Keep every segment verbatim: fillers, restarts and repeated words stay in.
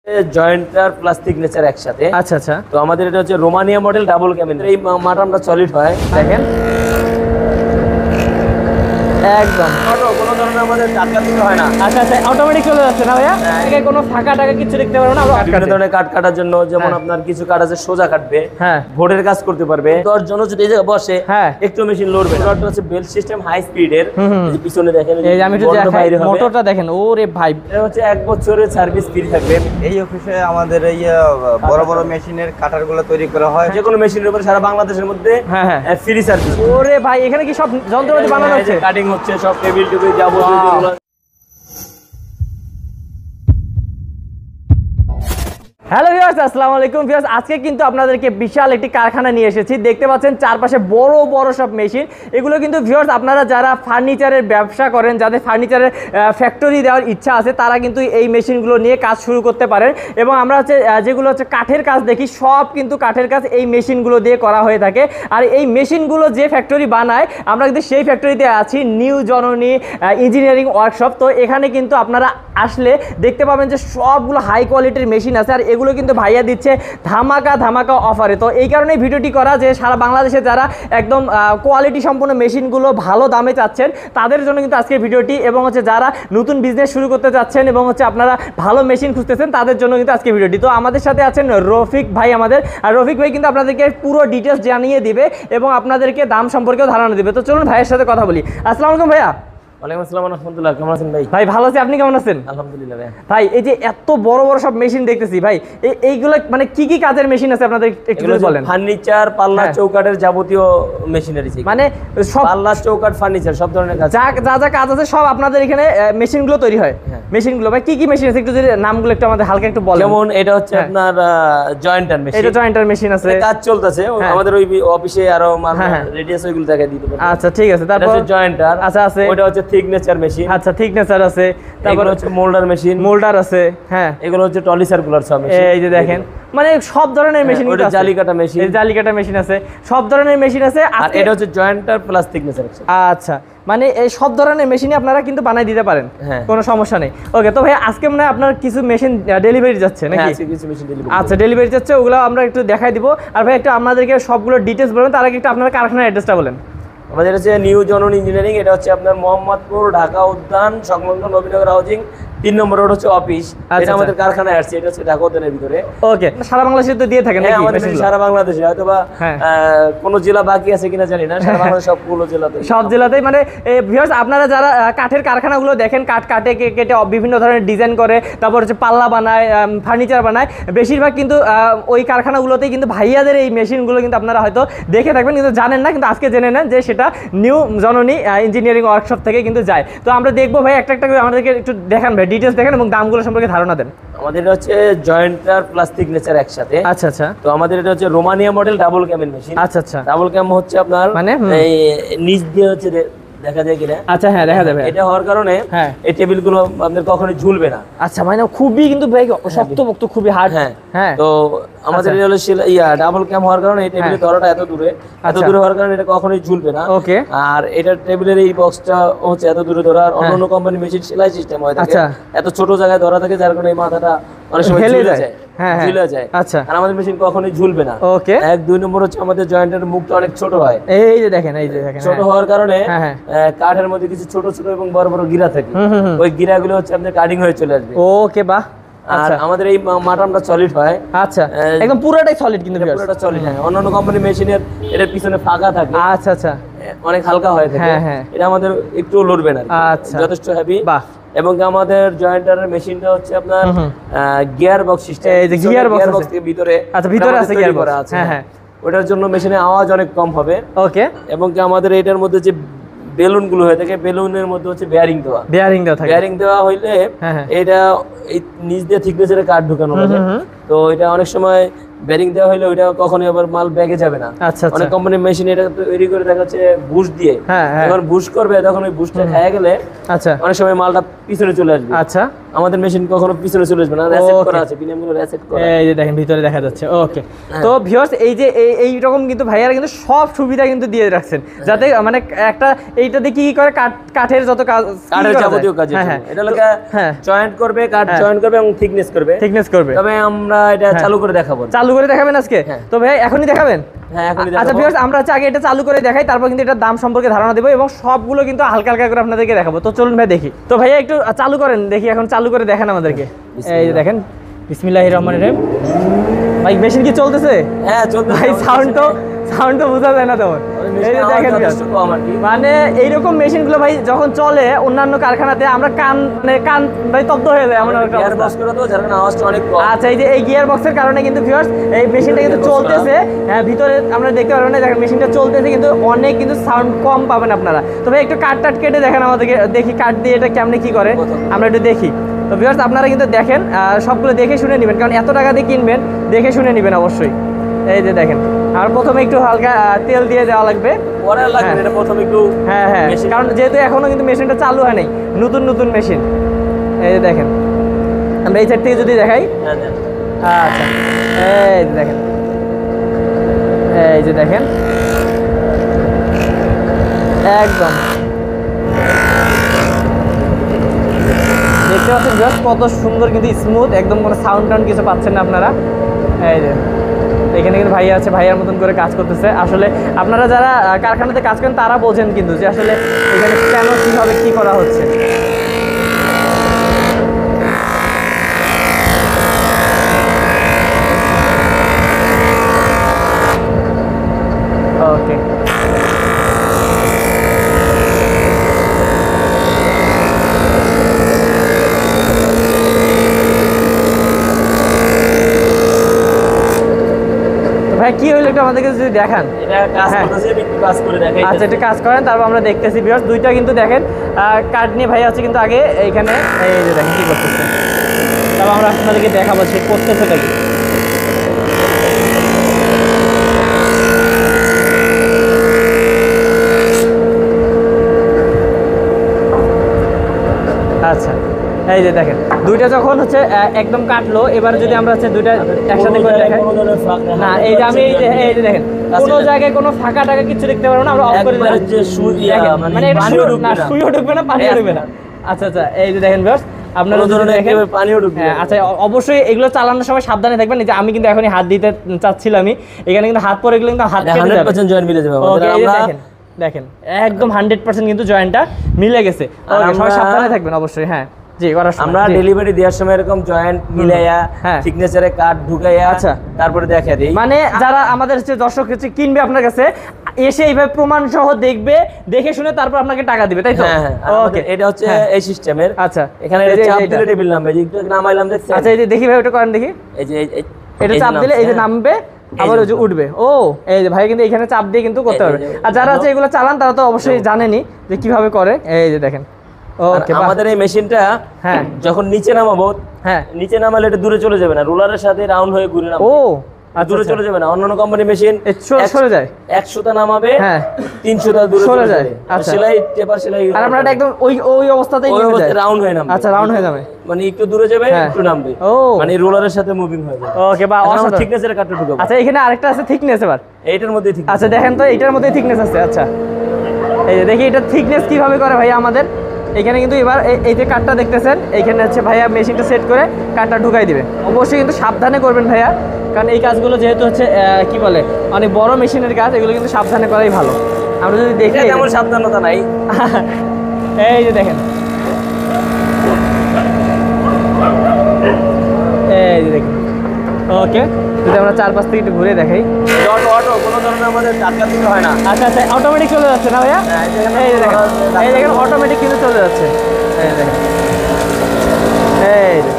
Jointer plus signature একসাথে। আচ্ছা আচ্ছা। তো আমাদের এটা হচ্ছে রোমানিয়া মডেল ডাবল ক্যাবিন। এই মাটামটা সলিড হয়, দেখেন একদম কোনো ধরনের আমাদের টাকা দিতে হয় না। আচ্ছা আচ্ছা, অটোমেটিক চলে যাচ্ছে না ভাইয়া? এখানে কোনো ফাঁকা টাকা কিছু দেখতে পারবো না। বিভিন্ন ধরনের কাট কাটার জন্য, যেমন আপনার কিছু কাট আছে সোজা কাটবে, হ্যাঁ বোর্ডের কাজ করতে পারবে। দশ জন যদি এই জায়গায় বসে, হ্যাঁ একটু মেশিন লড়বে। এটা হচ্ছে বেল্ট সিস্টেম হাই স্পিডের। এই যে পিছনে দেখেন, এই আমি একটু দেখাই, মোটরটা দেখেন। ওরে ভাই, এটা হচ্ছে এক বছরের সার্ভিস ফ্রি থাকবে। এই অফিসে আমাদের এই বড় বড় মেশিনের কাটারগুলো তৈরি করা হয়। যে কোনো মেশিনের উপরে সারা বাংলাদেশের মধ্যে হ্যাঁ হ্যাঁ ফ্রি সার্ভিস। ওরে ভাই, এখানে কি সব যন্ত্রপাতি বানানো হচ্ছে? কাটিং হচ্ছে, সব টেবিল টেবিল যাবতীয় যেগুলো। হ্যালো ভিউয়ার্স, আসসালামু আলাইকুম ভিউয়ার্স। আজকে কিন্তু আপনাদেরকে বিশাল একটি কারখানা নিয়ে এসেছি। দেখতে পাচ্ছেন চারপাশে বড় বড় সব মেশিন। এগুলো কিন্তু ভিউয়ার্স, আপনারা যারা ফার্নিচারের ব্যবসা করেন, যাদের ফার্নিচারের ফ্যাক্টরি দেওয়ার ইচ্ছা আছে, তারা কিন্তু এই মেশিনগুলো নিয়ে কাজ শুরু করতে পারেন। এবং আমরা হচ্ছে যেগুলো হচ্ছে কাঠের কাজ দেখি, সব কিন্তু কাঠের কাজ এই মেশিনগুলো দিয়ে করা হয়ে থাকে। আর এই মেশিনগুলো যে ফ্যাক্টরি বানায়, আমরা কিন্তু সেই ফ্যাক্টরিতে আছি, নিউ জননী ইঞ্জিনিয়ারিং ওয়ার্কশপ। তো এখানে কিন্তু আপনারা আসলে দেখতে পাবেন যে সবগুলো হাই কোয়ালিটির মেশিন আছে। আর এগুলো কিন্তু ভাইয়া দিচ্ছে ধামাকা ধামাকা অফারে। তো এই কারণেই ভিডিওটি করা, যে সারা বাংলাদেশে যারা একদম কোয়ালিটি সম্পন্ন মেশিনগুলো ভালো দামে চাচ্ছেন, তাদের জন্য কিন্তু আজকের ভিডিওটি। এবং হচ্ছে যারা নতুন বিজনেস শুরু করতে চাচ্ছেন এবং হচ্ছে আপনারা ভালো মেশিন খুঁজতেছেন, তাদের জন্য কিন্তু আজকের ভিডিওটি। তো আমাদের সাথে আছেন রফিক ভাই আমাদের। আর রফিক ভাই কিন্তু আপনাদেরকে পুরো ডিটেলস জানিয়ে দিবে এবং আপনাদেরকে দাম সম্পর্কেও ধারণা দিবে। তো চলুন ভাইয়ের সাথে কথা বলি। আসসালামু আলাইকুম ভাইয়া। ওয়ালাইকুম আসসালাম ওয়া রাহমাতুল্লাহ। কেমন আছেন ভাই? ভাই ভালো আছি, আপনি কেমন আছেন? আলহামদুলিল্লাহ ভাই। ভাই এই যে এত বড় বড় সব মেশিন দেখতেছি ভাই, এইগুলো মানে কি কি কাজের মেশিন আছে আপনাদের একটু বলেন। ফার্নিচার, পাল্লা, চৌকাঠের যাবতীয় মেশিনারি, মানে সব পাল্লা, চৌকাঠ, ফার্নিচার সব ধরনের কাজ, যা যা যা কাজ আছে সব আপনাদের এখানে মেশিনগুলো তৈরি হয়। মেশিনগুলো ভাই কি কি মেশিন আছে একটু যদি নামগুলো একটু আমাদের হালকা একটু বলেন। যেমন এটা হচ্ছে আপনার জয়েন্টার মেশিন। এটা জয়েন্টার মেশিন আছে, কাজ চলতেছে আমাদের ওই অফিসে, আরো রেডিয়াস ওইগুলো দেখাই দিতে পারবো। আচ্ছা ঠিক আছে। তারপর জয়েন্টার আচ্ছা আছে, ওটা হচ্ছে থিকনেচার মেশিন। আচ্ছা থিকনেচার আছে। তারপর হচ্ছে মোল্ডার মেশিন। মোল্ডার আছে, হ্যাঁ। এগুলো হচ্ছে টলি সার্কুলার সব মেশিন। এই যে দেখেন, মানে সব ধরনের মেশিন আছে। ওটা জালি কাটা মেশিন। এই জালি কাটা মেশিন আছে, সব ধরনের মেশিন আছে। আর এটা হচ্ছে জয়েন্টার প্লাস থিকনেচার। আচ্ছা, মানে এই সব ধরনের মেশিনই আপনারা কিন্তু বানাই দিতে পারেন, কোনো সমস্যা নেই। ওকে, তো ভাই আজকে মনে হয় আপনার কিছু মেশিন ডেলিভারি যাচ্ছে নাকি? কিছু মেশিন ডেলিভারি। আচ্ছা ডেলিভারি যাচ্ছে, ওগুলো আমরা একটু দেখাই দিব। আর ভাই একটু আপনাদেরকে সবগুলো ডিটেলস বলেন, তার আগে একটু আপনার কারখানার অ্যাড্রেসটা বলেন। আমাদের হচ্ছে নিউ জননী ইঞ্জিনিয়ারিং, এটা হচ্ছে আপনার মোহাম্মদপুর ঢাকা উদ্যান সংলগ্ন নবীনগর হাউজিং তিন নম্বর রোড হচ্ছে অফিস। এটা আমাদের কারখানায় আসছে, এটা হচ্ছে ঢাকা উদ্যানের ভিতরে। ওকে, সারা বাংলাদেশে তো দিয়ে থাকেন নাকি? আমাদের সারা বাংলাদেশে, হয়তো বা কোন জেলা বাকি আছে কিনা জানি না, সারা বাংলাদেশ সবগুলো জেলাতে, সব জেলাতেই। মানে ভিউয়ার্স, আপনারা যারা কাঠের কারখানাগুলো দেখেন, কাঠ কাটে কেটে বিভিন্ন ধরনের ডিজাইন করে, তারপর হচ্ছে পাল্লা বানায়, ফার্নিচার বানায়, বেশিরভাগ কিন্তু ওই কারখানাগুলোতেই কিন্তু ভাইয়াদের এই মেশিনগুলো কিন্তু আপনারা হয়তো দেখে থাকবেন, কিন্তু জানেন না। কিন্তু আজকে জেনে নেন যে সেটা নিউ জননী ইঞ্জিনিয়ারিং ওয়ার্কশপ থেকে কিন্তু যায়। তো আমরা দেখবো ভাই একটা একটা করে, আমাদেরকে একটু দেখান ভাই, ডিটেলস দেখেন এবং দামগুলো সম্পর্কে ধারণা দেন। আমাদের এটা হচ্ছে জয়েন্টার প্লাস সিগনেচার একসাথে। আচ্ছা আচ্ছা। তো আমাদের এটা হচ্ছে Romania model double cabin machine. আচ্ছা আচ্ছা। ডাবল ক্যাম হচ্ছে আপনার মানে এই নিচ দিয়ে হচ্ছে দেখা যায় কিনা। আচ্ছা হ্যাঁ, দেখা যাবে। এটা হওয়ার কারণে হ্যাঁ এই টেবিলগুলো আপনাদের কখনোই ঝুলবে না। আচ্ছা, মানে খুবই কিন্তু ভাই শক্তপোক্ত, খুবই হার্ড। হ্যাঁ হ্যাঁ। তো আমাদের এটা হলো ইয়া ডাবল ক্যাম হওয়ার কারণে এই টেবিলের ধরাটা এত দূরে, এত দূরে হওয়ার কারণে এটা কখনোই ঝুলবে না। ওকে। আর এটা টেবিলের এই বক্সটা হচ্ছে এত দূরে ধরা। আর অন্য অন্য কোম্পানি মেশিন সেলাই সিস্টেম হয় থাকে, এত ছোট জায়গায় ধরা থাকে, যার কারণে এই মাথাটা অনেক সময় ঝুলে যায়। হ্যাঁ ঝুলে যায়। আচ্ছা। আর আমাদের মেশিন কখনোই ঝুলবে না। ওকে। এক দুই নম্বর হচ্ছে আমাদের জয়েন্টের মুখটা অনেক ছোট হয়। এই যে দেখেন, এই যে দেখেন, ছোট হওয়ার কারণে কাঠের মধ্যে কিছু ছোট ছোট এবং বড় বড় গিরা থাকে, ওই গিরাগুলো হচ্ছে আপনাদের কাটিং হয়ে চলে আসবে। ওকে, বাহ। আর আমাদের এই মাটামটা সলিড হয়। আচ্ছা, একদম পুরোটাই সলিড কিন্তু, পুরোটা সলিড। হ্যাঁ, অন্যান্য কোম্পানি মেশিনের এর পিছনে ফাঁকা থাকে। আচ্ছা আচ্ছা, অনেক হালকা হয়ে থাকে। হ্যাঁ হ্যাঁ। এটা আমাদের একটু লড়বে না। আচ্ছা, যথেষ্ট হেভি। বাহ। এবং আমাদের জয়েন্টারের মেশিনটা হচ্ছে আপনার গিয়ার বক্স সিস্টেম। এই যে গিয়ার বক্স থেকে ভিতরে, আচ্ছা ভিতরে আছে গিয়ার বক্স। হ্যাঁ হ্যাঁ। ওটার জন্য মেশিনের আওয়াজ অনেক কম হবে। ওকে। এবং কি আমাদের এটার মধ্যে যে বেলুন গুলো হয়ে থাকে, বেলুনের মধ্যে হচ্ছে বেয়ারিং দেওয়া। বেয়ারিং দেওয়া থাকে। বেয়ারিং দেওয়া হইলে এটা এই নিচ দিয়ে থিকনেসের কাঠ ঢুকানো হবে। তো এটা অনেক সময় বেরিং দেওয়া হলে ওইটা কখনোই আবার মাল ব্যাগে যাবে না। আচ্ছা আচ্ছা অনেক কোম্পানির মেশিন এটা তৈরি করে দেখা যাচ্ছে বুশ দিয়ে, হ্যাঁ হ্যাঁ যখন বুশ করবে তখন ওই বুশটা খেয়ে গেলে আচ্ছা অনেক সময় মালটা পিছনে চলে আসবে। আচ্ছা আমাদের মেশিন কখনো পিছনে চলে আসবে না, রিসেট করা আছে, বিনামূল্যে রিসেট করা। এই যে দেখেন ভিতরে দেখা যাচ্ছে। ওকে, তো ভিউয়ার্স এই যে এই এই রকম কিন্তু ভাইয়ারা কিন্তু সব সুবিধা কিন্তু দিয়ে রাখছেন, যাতে মানে একটা এইটা দিয়ে কি করে কাঠ কাঠের যত কাজ কাঠের যাবতীয় কাজ, হ্যাঁ হ্যাঁ এটা লোকে হ্যাঁ জয়েন্ট করবে, কাঠ জয়েন্ট করবে এবং থিকনেস করবে, থিকনেস করবে। তবে আমরা এটা চালু করে দেখাবো। চালু করে দেখাবেন আজকে? তো ভাই এখনই দেখাবেন? হ্যাঁ এখনই আচ্ছা দেখাবো। ভিউয়ার্স আমরা হচ্ছে আগে এটা চালু করে দেখাই, তারপর কিন্তু এটার দাম সম্পর্কে ধারণা দেবো এবং সবগুলো কিন্তু হালকা হালকা করে আপনাদেরকে দেখাবো। তো চলুন ভাই দেখি। তো ভাইয়া একটু চালু করেন দেখি, এখন চালু করে দেখেন আমাদেরকে। এই যে দেখেন, বিসমিল্লাহির রহমানির রহিম। ভাই মেশিন কি চলতেছে? হ্যাঁ চলতেছে ভাই সাউন্ড তো সাউন্ড তো বোঝা যায় না তোমার। এই যে দেখেন মানে এইরকম মেশিনগুলো ভাই যখন চলে অন্যান্য কারখানাতে আমরা কান মানে কান ভাই তব্দ হয়ে যায় এমন একটা গিয়ার বক্স করে তো যার কারণে আওয়াজটা অনেক কম। আচ্ছা, এই যে এই গিয়ার বক্সের কারণে কিন্তু ভিউয়ার্স এই মেশিনটা কিন্তু চলতেছে, হ্যাঁ ভিতরে আমরা দেখতে পারবেন না, দেখেন মেশিনটা চলতেছে কিন্তু অনেক কিন্তু সাউন্ড কম পাবেন আপনারা। তো ভাই একটু কাট টাট কেটে দেখেন আমাদেরকে, দেখি কাট দিয়ে এটা কেমনে কি করে আমরা একটু দেখি। তো ভিউয়ার্স আপনারা কিন্তু দেখেন সবগুলো দেখে শুনে নেবেন, কারণ এত টাকা দিয়ে কিনবেন, দেখে শুনে নেবেন অবশ্যই। এই যে দেখেন, আর প্রথমে একটু হালকা তেল দিয়ে দেওয়া লাগবে, পরে লাগবে এটা প্রথমে একটু। হ্যাঁ হ্যাঁ, কারণ যেহেতু এখনো কিন্তু মেশিনটা চালু হয় নাই, নতুন নতুন মেশিন। এই যে দেখেন, আমরা এই সাইড থেকে যদি দেখাই, আচ্ছা এই যে দেখেন, এই যে দেখেন একদম দেখতে পাচ্ছেন জাস্ট কত সুন্দর কিন্তু স্মুথ, একদম কোনো সাউন্ড টাউন্ড কিছু পাচ্ছেন না আপনারা। এই যে এখানে কিন্তু ভাইয়া আছে, ভাইয়ার মতন করে কাজ করতেছে। আসলে আপনারা যারা কারখানাতে কাজ করেন তারা বোঝেন কিন্তু যে আসলে এখানে কেন কীভাবে কী করা হচ্ছে। ওকে, ভাই কি হইলো একটু আমাদেরকে যদি দেখান। এটা কাজ করতেছে, একটু কাজ করে দেখাই। আচ্ছা একটু কাজ করেন, তারপর আমরা দেখতেছি। ভিউয়ার্স দুইটা কিন্তু দেখেন কার্ড নিয়ে ভাই আছে কিন্তু আগে এইখানে, এই যে দেখেন কি করতেছে, তারপর আমরা আপনাদেরকে দেখাবো সে করতেছেটা কি। আচ্ছা এই যে দেখেন দুইটা যখন হচ্ছে একদম কাটলো, এবার যদি আমরা হচ্ছে দুইটা একসাথে করে দেখাই না, এই যে আমি এই যে এই যে দেখেন কোনো জায়গায় কোনো ফাঁকা টাকা কিছু দেখতে পারবো না, আমরা অফ করে দিলাম, মানে এটা না সুইও ঢুকবে না, পানিও ঢুকবে না। আচ্ছা আচ্ছা এই যে দেখেন ভিউয়ার্স আপনারা দেখেন পানিও ঢুকবে। আচ্ছা অবশ্যই এগুলো চালানোর সময় সাবধানে থাকবেন। এই যে আমি কিন্তু এখনই হাত দিতে চাচ্ছিলামই, এখানে কিন্তু হাত পরে এগুলো কিন্তু হাত কেটে যাবে। একশো পার্সেন্ট জয়েন্ট মিলে যাবে। ওকে এই যে দেখেন দেখেন একদম হান্ড্রেড পার্সেন্ট কিন্তু জয়েন্টটা মিলে গেছে। সবাই সাবধানে থাকবেন অবশ্যই। হ্যাঁ জি, করার সময় আমরা ডেলিভারি দেওয়ার সময় এরকম জয়েন্ট মিলাইয়া হ্যাঁ সিগনেচারে কার্ড ঢুকাইয়া আচ্ছা তারপরে দেখা দেই, মানে যারা আমাদের হচ্ছে দর্শক হচ্ছে কিনবে আপনার কাছে এসে এইভাবে প্রমাণ সহ দেখবে, দেখে শুনে তারপর আপনাকে টাকা দিবে, তাই তো? হ্যাঁ হ্যাঁ ওকে, এটা হচ্ছে এই সিস্টেমের। আচ্ছা এখানে এটা চাপ দিলে টেবিল নামবে, এই যে নামাইলাম দেখছেন। আচ্ছা এই যে দেখি ভাই ওটা করেন দেখি, এই যে এটা চাপ দিলে এই যে নামবে, আবার ওই যে উঠবে। ও এই যে ভাই কিন্তু এখানে চাপ দিয়ে কিন্তু করতে পারবে। আর যারা হচ্ছে এগুলো চালান তারা তো অবশ্যই জানেনই যে কিভাবে করে। এই যে দেখেন ওকে, আমাদের এই মেশিনটা হ্যাঁ যখন নিচে নামাবো, হ্যাঁ নিচে নামালে এটা দূরে চলে যাবে না, রোলারের সাথে রাউন্ড হয়ে ঘুরে নামবে। ও দূরে চলে যাবে না, অন্যান্য কোম্পানি মেশিন সরে যায়, একশোটা নামাবে হ্যাঁ তিনশোটা দূরে সরে চলে যায়। যাবে। আচ্ছা সেলাই টেপার সেলাই আর আমরা এটা একদম ওই ওই অবস্থাতেই ওই নিয়ে অবস্থায় যায়, রাউন্ড হয়ে নামবে। আচ্ছা রাউন্ড হয়ে যাবে, মানে একটু দূরে যাবে হ্যাঁ। একটু নামবে, ও মানে রোলারের সাথে মুভিং হয়ে যাবে। ওকে বা অসাধারণ। থিকনেসের কাটতে ঢুকাবো। আচ্ছা এখানে আরেকটা আছে থিকনেস, এবার এইটার মধ্যে ঠিক আচ্ছা দেখেন তো এইটার মধ্যে থিকনেস আছে। আচ্ছা এই যে দেখি এটা থিকনেস কিভাবে করে ভাইয়া আমাদের এখানে কিন্তু এবার এই যে কাঠটা দেখতেছেন এইখানে হচ্ছে ভাইয়া মেশিনটা সেট করে কাঠটা ঢুকাই দিবে। অবশ্যই কিন্তু সাবধানে করবেন ভাইয়া, কারণ এই কাজগুলো যেহেতু হচ্ছে কি বলে অনেক বড় মেশিনের কাজ, এগুলো কিন্তু সাবধানে করাই ভালো। আমরা যদি দেখি তেমন সাবধানতা নাই। এই যে দেখেন এই যে দেখেন ওকে, যদি আমরা চারপাশ থেকে একটু ঘুরে দেখাই, অটো অটো কোনো ধরনের আমাদের ধাক্কা দিতে হয় না। আচ্ছা আচ্ছা অটোমেটিক চলে যাচ্ছে না ভাইয়া? এই যে দেখেন এই দেখেন অটোমেটিক কিন্তু চলে যাচ্ছে। এই দেখেন এই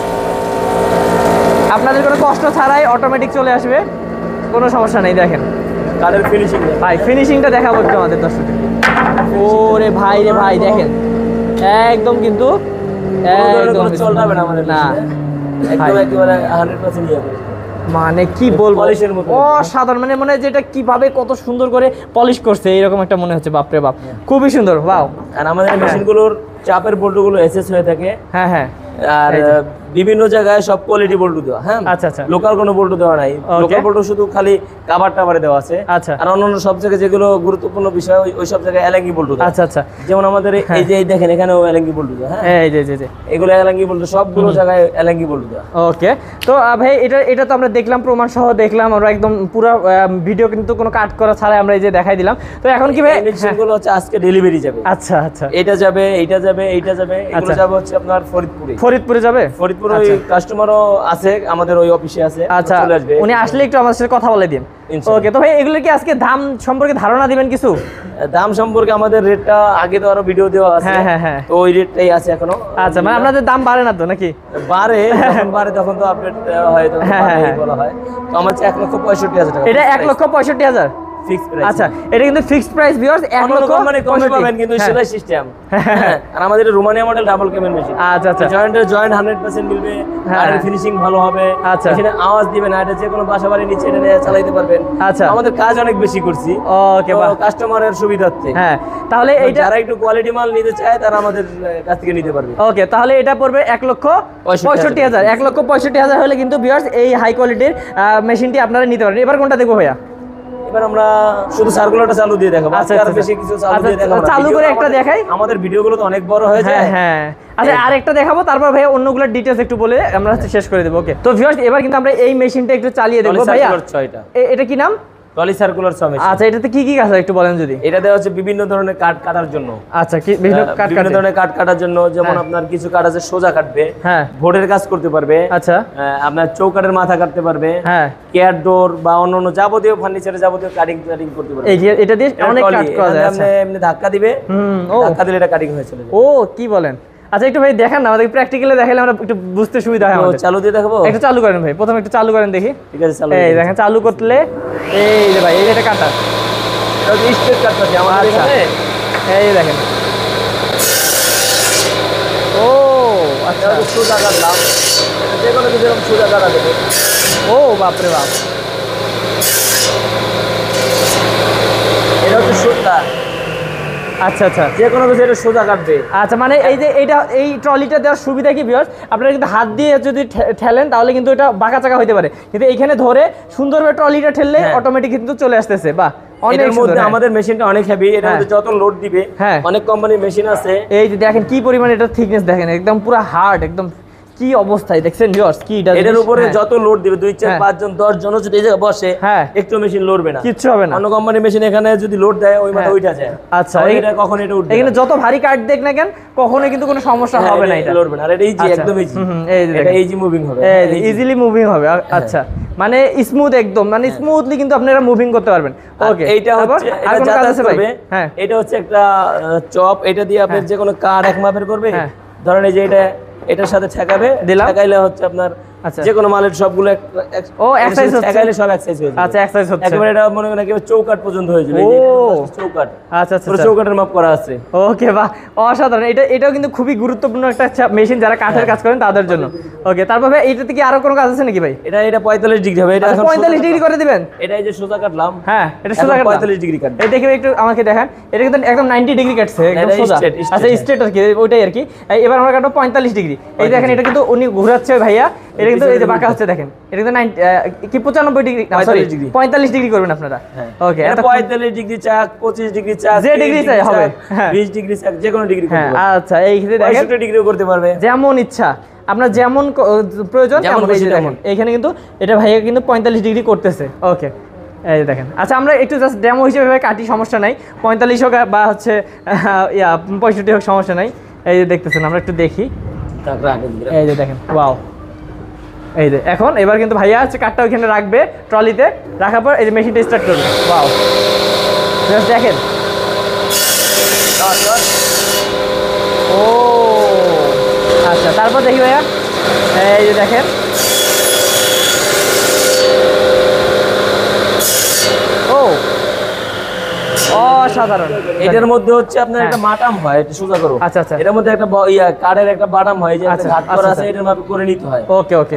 আপনাদের কোনো কষ্ট ছাড়াই অটোমেটিক চলে আসবে, কোনো সমস্যা নেই। দেখেন কাঠের ফিনিশিং ভাই, ফিনিশিংটা দেখাবো একটু আমাদের দর্শকদের। ওরে ভাই রে ভাই দেখেন একদম কিন্তু একদম চলবে না আমাদের না একদম একেবারে হান্ড্রেড পার্সেন্ট ইয়ে করে। মানে কি বলবো, পলিশের মতো অসাধারণ, মানে মনে হয় যে এটা কিভাবে কত সুন্দর করে পলিশ করছে এরকম একটা মনে হচ্ছে, বাপরে বাপ, খুবই সুন্দর। ওয়াও। আর আমাদের মেশিনগুলোর চাপের বোল্টগুলো এসএস হয়ে থাকে। হ্যাঁ হ্যাঁ। আর বিভিন্ন জায়গায় সব কোয়ালিটি বোল্ট দেওয়া। হ্যাঁ, আচ্ছা আচ্ছা। লোকাল কোনো বোল্ট দেওয়া নাই, লোকাল বোল্ট শুধু খালি কভার টাভারে দেওয়া আছে। আচ্ছা। আর অন্যান্য সব জায়গায় যেগুলো গুরুত্বপূর্ণ বিষয় ওই- ওই সব জায়গায় এলাঙ্গি বোল্ট দেওয়া। আচ্ছা আচ্ছা। যেমন আমাদের এই- এই যে এই দেখেন এখানেও এলাঙ্গি বোল্ট দেওয়া। হ্যাঁ, এই যে যে যে এগুলো এলাঙ্গি বোল্ট, সবগুলো জায়গায় এলাঙ্গি বোল্ট দেওয়া। ওকে। তো আহ, ভাই এটা এটা তো আমরা দেখলাম, প্রমাণ সহ দেখলাম আমরা, একদম পুরো ভিডিও কিন্তু কোনো কাট করা ছাড়াই আমরা এই যে দেখাই দিলাম। তো এখন কি ভাই, এই মেশিনগুলো হচ্ছে আজকে ডেলিভারি যাবে। আচ্ছা আচ্ছা, এটা যাবে, এইটা যাবে, এইটা যাবে, এগুলো আচ্ছা। যাবে হচ্ছে আপনার ফরিদপুরে। ফরিদপুরে যাবে? ফরিদপুরে ওই কাস্টমারও আছে, আমাদের ওই অফিসে আছে, আচ্ছা, চলে আসবে। উনি আসলে একটু আমার সাথে কথা বলে দিন। ইনশাআল্লাহ। ওকে। তো ভাই এগুলো কি আজকে দাম সম্পর্কে ধারণা দিবেন কিছু? দাম সম্পর্কে আমাদের রেটটা আগে তো আরো ভিডিও দেওয়া আছে। হ্যাঁ হ্যাঁ হ্যাঁ। তো ওই রেটটাই আছে এখনো। আচ্ছা, মানে আপনাদের দাম বাড়ে না তো নাকি? বাড়ে, যখন বাড়ে তখন তো আপডেট হয়, তখন হ্যাঁ, হ্যাঁ, বাড়েই হ্যাঁ। বলা হয়। তো আমার চেয়ে এক লক্ষ পঁয়ষট্টি হাজার টাকা এটা এক লক্ষ পঁয়ষট্টি হাজার ফিক্স প্রাইস। আচ্ছা, এটা কিন্তু ফিক্সড প্রাইস ভিউয়ার্স, এক লক্ষ মানে কমে পঁয়ষট্টি। পাবেন, কিন্তু হ্যাঁ। সেলাই সিস্টেম। হ্যাঁ, আর আমাদের এটা Romania model double cabin machine. আচ্ছা আচ্ছা। জয়েন্টের জয়েন্ট হান্ড্রেড পার্সেন্ট মিলবে, হ্যাঁ, আর হ্যাঁ। ফিনিশিং ভালো হবে। আচ্ছা। এখানে আওয়াজ দিবে না, এটা যে কোনো বাসা বাড়ির নিচে এটা নিয়ে চালাতে পারবেন। আচ্ছা। আমাদের কাজ অনেক বেশি করছি। ওকে, বাহ। কাস্টমারের সুবিধার্থে। হ্যাঁ, তাহলে তো এইটা, যারা একটু কোয়ালিটি মাল নিতে চায় তারা আমাদের কাছ থেকে নিতে পারবে। ওকে, তাহলে এটা পড়বে এক লক্ষ পঁয়ষট্টি হাজার এক লক্ষ পঁয়ষট্টি হাজার হলে কিন্তু ভিউয়ার্স এই হাই কোয়ালিটির মেশিনটি আপনারা নিতে পারেন। এবার কোনটা দেখবো ভাইয়া? এবার আমরা শুধু সার্কুলারটা চালু দিয়ে দেখাবো। আচ্ছা, আজকে আর আচ্ছা, বেশি কিছু চালু আচ্ছা, দিয়ে দেখাবো না। চালু ভিডিও করে একটা আমাদের- দেখাই। আমাদের ভিডিওগুলো তো অনেক বড় হয়ে যায়। হ্যাঁ হ্যাঁ। আচ্ছা, আরেকটা দেখাবো, তারপর ভাইয়া অন্যগুলোর ডিটেইলস একটু বলে আমরা হচ্ছে শেষ করে দেবো। ওকে। তো ভিউয়ার্স এবার কিন্তু আমরা এই মেশিনটা একটু চালিয়ে দেখবো ভাইয়া। সার্কুলার ছয়টা, এ- এটা কি নাম? টলি সার্কুলার ছয় মেশিন। আচ্ছা, এটাতে কি কি কাজ হয় একটু বলেন যদি। এটা দেওয়া হচ্ছে বিভিন্ন ধরনের কাট কাটার জন্য। আচ্ছা, কি বিভিন্ন আহ, কাট বিভিন্ন কাটে? ধরনের কাট কাটার জন্য, যেমন হ্যাঁ। আপনার কিছু কাট আছে সোজা কাটবে, হ্যাঁ। বোর্ডের কাজ করতে পারবে। আচ্ছা। আহ, আপনার চৌকাটের মাথা কাটতে পারবে, হ্যাঁ। কেয়ার ডোর বা অন্যান্য যাবতীয় ফার্নিচারের যাবতীয় কাটিং কাটিং করতে পারবে। এই যে এটা দিয়ে এটা অনেক টলি, কাট করা যায়। এখানে আচ্ছা। আপনি এমনি ধাক্কা দিবে, হুম, ও ধাক্কা দিলে এটা কাটিং হয়ে চলে যাবে। ও কি বলেন? আচ্ছা, একটু ভাই দেখান না আমাদের, প্র্যাকটিক্যালি দেখালে আমরা একটু বুঝতে সুবিধা হয় তো আমাদের। চালু দিয়ে দেখাবো। একটু চালু করেন ভাই, প্রথমে একটু চালু করেন দেখি। ঠিক আছে, চালু এই দিয়ে দেখেন চালু করলে এই যে ভাই এই যে এটা কাটা, এটা হচ্ছে স্ট্রেট কাট আছে আমাদের আচ্ছা। এখানে। এই দেখেন। ও আচ্ছা। এটা হচ্ছে সোজা কাটলাম, এটা যে কোনো কিছু এরকম সোজা কাটা দেবে। ও বাপরে বাপ। এটা হচ্ছে সোজা, আচ্ছা আচ্ছা যে কোনো কিছু এটা সোজা কাটবে। আচ্ছা, মানে এই যে এইটা এই ট্রলিটা দেওয়ার সুবিধা কি ভিউয়ার্স, আপনারা কিন্তু হাত দিয়ে যদি ঠে- ঠেলেন তাহলে কিন্তু এটা বাঁকা চাকা হতে পারে, কিন্তু এইখানে ধরে সুন্দরভাবে ট্রলিটা ঠেললে হ্যাঁ। অটোমেটিক কিন্তু চলে আসতেছে। বাহ, অনেক এটার সুন্দর। মধ্যে হ্যাঁ। আমাদের মেশিনটা অনেক হেভি, এটার হ্যাঁ। মধ্যে যত লোড দিবে, হ্যাঁ। অনেক কোম্পানির মেশিন আছে। এই যে দেখেন কি পরিমাণ এটা থিকনেস, দেখেন একদম পুরো হার্ড, একদম কি অবস্থায় দেখছেন ভিউয়ার্স, কি এটা এটার উপরে হ্যাঁ। যত লোড দিবে, দুই চার হ্যাঁ। পাঁচ জন দশ জন যদি এই জায়গায় বসে, হ্যাঁ। একটু মেশিন লড়বে না, কিচ্ছু হবে না। অন্য কোম্পানির মেশিন এখানে যদি লোড দেয় ওই মাথা হ্যাঁ। উঠা যায়। আচ্ছা, তাহলে এই- এটা কখন এটা উঠবে এখানে না। যত ভারী কাঠ দেখ না কেন কখনোই কিন্তু কোনো সমস্যা হ্যাঁ, হবে না, এটা এটা লড়বে না, আর এটা ইজি, আচ্ছা। একদম ইজি। হুম, হুম, এই যে এটা দেখেন। ইজি মুভিং হবে। ইজিলি মুভিং হবে। আ- আচ্ছা, মানে স্মুথ একদম, মানে স্মুথলি কিন্তু আপনারা মুভিং করতে পারবেন। আর ওকে, এইটা হচ্ছে এটা যাতায়াত করবে। হ্যাঁ। এটা হচ্ছে একটা আহ, চপ, এটা দিয়ে আপনি হ্যাঁ। যে কোনো কাঠ এক মাপের করবে। হ্যাঁ। ধরেন এই যে এটা এটার সাথে ঠেকাবে, দিলাম। ঠেকাইলে হচ্ছে আপনার আচ্ছা। যে কোনো মালের সবগুলো এক- এক- ও, এটার exercise সাথে হচ্ছে। ঠেকাইলে সব এক্সারসাইজ হয়ে যাবে। আচ্ছা, exercise হচ্ছে। একেবারে এটা মনে করেন একেবারে চৌকাট পর্যন্ত হয়ে যাবে। এই যে ও। চৌকাট, আচ্ছা আচ্ছা পুরো আচ্ছা। চৌকাটের মাপ করা আছে। ওকে, বাহ, অসাধারণ। এটা এটাও কিন্তু খুবই গুরুত্বপূর্ণ একটা মেশিন, যারা কাঠের কাজ করেন তাদের জন্য। ওকে, তারপর ভাই এইটাতে কি আরো কোনো কাজ আছে নাকি ভাই? এটা এটা পঁয়তাল্লিশ ডিগ্রি হবে। এটা আচ্ছা, এখন পঁয়তাল্লিশ সোজা ডিগ্রি করে দিবেন? কাটলাম। এটা এই যে সোজা কাটলাম। হ্যাঁ, এটা এখন সোজা কাটলাম। পঁয়তাল্লিশ ডিগ্রি কাটবে। এই দেখে একটু আমাকে দেখান, এটা কিন্তু একদম নব্বই ডিগ্রি কাটছে, একদম এটা সোজা। straight, straight, আচ্ছা, হ্যাঁ। স্ট্রেট আর কি, ওইটাই আর কি। এই এবার আমরা কাটবো পঁয়তাল্লিশ ডিগ্রি। এই দেখেন, এটা কিন্তু উনি ঘোরাচ্ছে ভাইয়া, এটা কিন্তু এই যে বাঁকা হচ্ছে দেখেন, এটা কিন্তু নাইনটি কি পঁচানব্বই ডিগ্রি, পঁয়তাল্লিশ ডিগ্রি। পঁয়তাল্লিশ ডিগ্রি করবেন আপনারা। ওকে, এটা পঁয়তাল্লিশ ডিগ্রি চাক, পঁচিশ ডিগ্রি চাক, যে ডিগ্রি চাই হবে। হ্যাঁ। বিশ ডিগ্রি চাক, যে কোনো ডিগ্রি হ্যাঁ, আচ্ছা, এই ক্ষেত্রে দেখেন পঁয়ষট্টি ডিগ্রিও করতে পারবে। যেমন ইচ্ছা আপনার, যেমন ক- প্রয়োজন যেমন তেমন। এই যে খুশি দেখেন, তেমন। এইখানে কিন্তু এটা ভাইয়া কিন্তু পঁয়তাল্লিশ ডিগ্রি করতেছে। ওকে, এই যে দেখেন। আচ্ছা, আমরা একটু জাস্ট ডেমো হিসেবে ভাই কাটি, সমস্যা নাই। পঁয়তাল্লিশ হোক বা হচ্ছে আহ, ইয়া পঁয়ষট্টি হোক, সমস্যা নাই। এই যে দেখতেছেন, আমরা একটু দেখি। তারপরে আগে দিবে। এই যে দেখেন, ওয়াও। এই যে এখন এবার কিন্তু ভাইয়া হচ্ছে কাঠটা ওইখানে রাখবে ট্রলিতে, রাখার পর এই যে মেশিনটা স্টার্ট করবে। ওয়াও, জাস্ট দেখেন। ও আচ্ছা, তারপর দেখি ভাইয়া, এই যে দেখেন। ও অসাধারণ। এটার মধ্যে হচ্ছে আপনার হ্যাঁ। একটা বাটাম হয়, এটা সোজা করো। আচ্ছা, আচ্ছা। এটার মধ্যে একটা ব- ইয়া কাঠের একটা বাটাম হয়, যে আচ্ছা, ঘাট করা আচ্ছা, আছে, আচ্ছা। এটার মাপে করে নিতে হয়। ওকে ওকে। হ্যাঁ,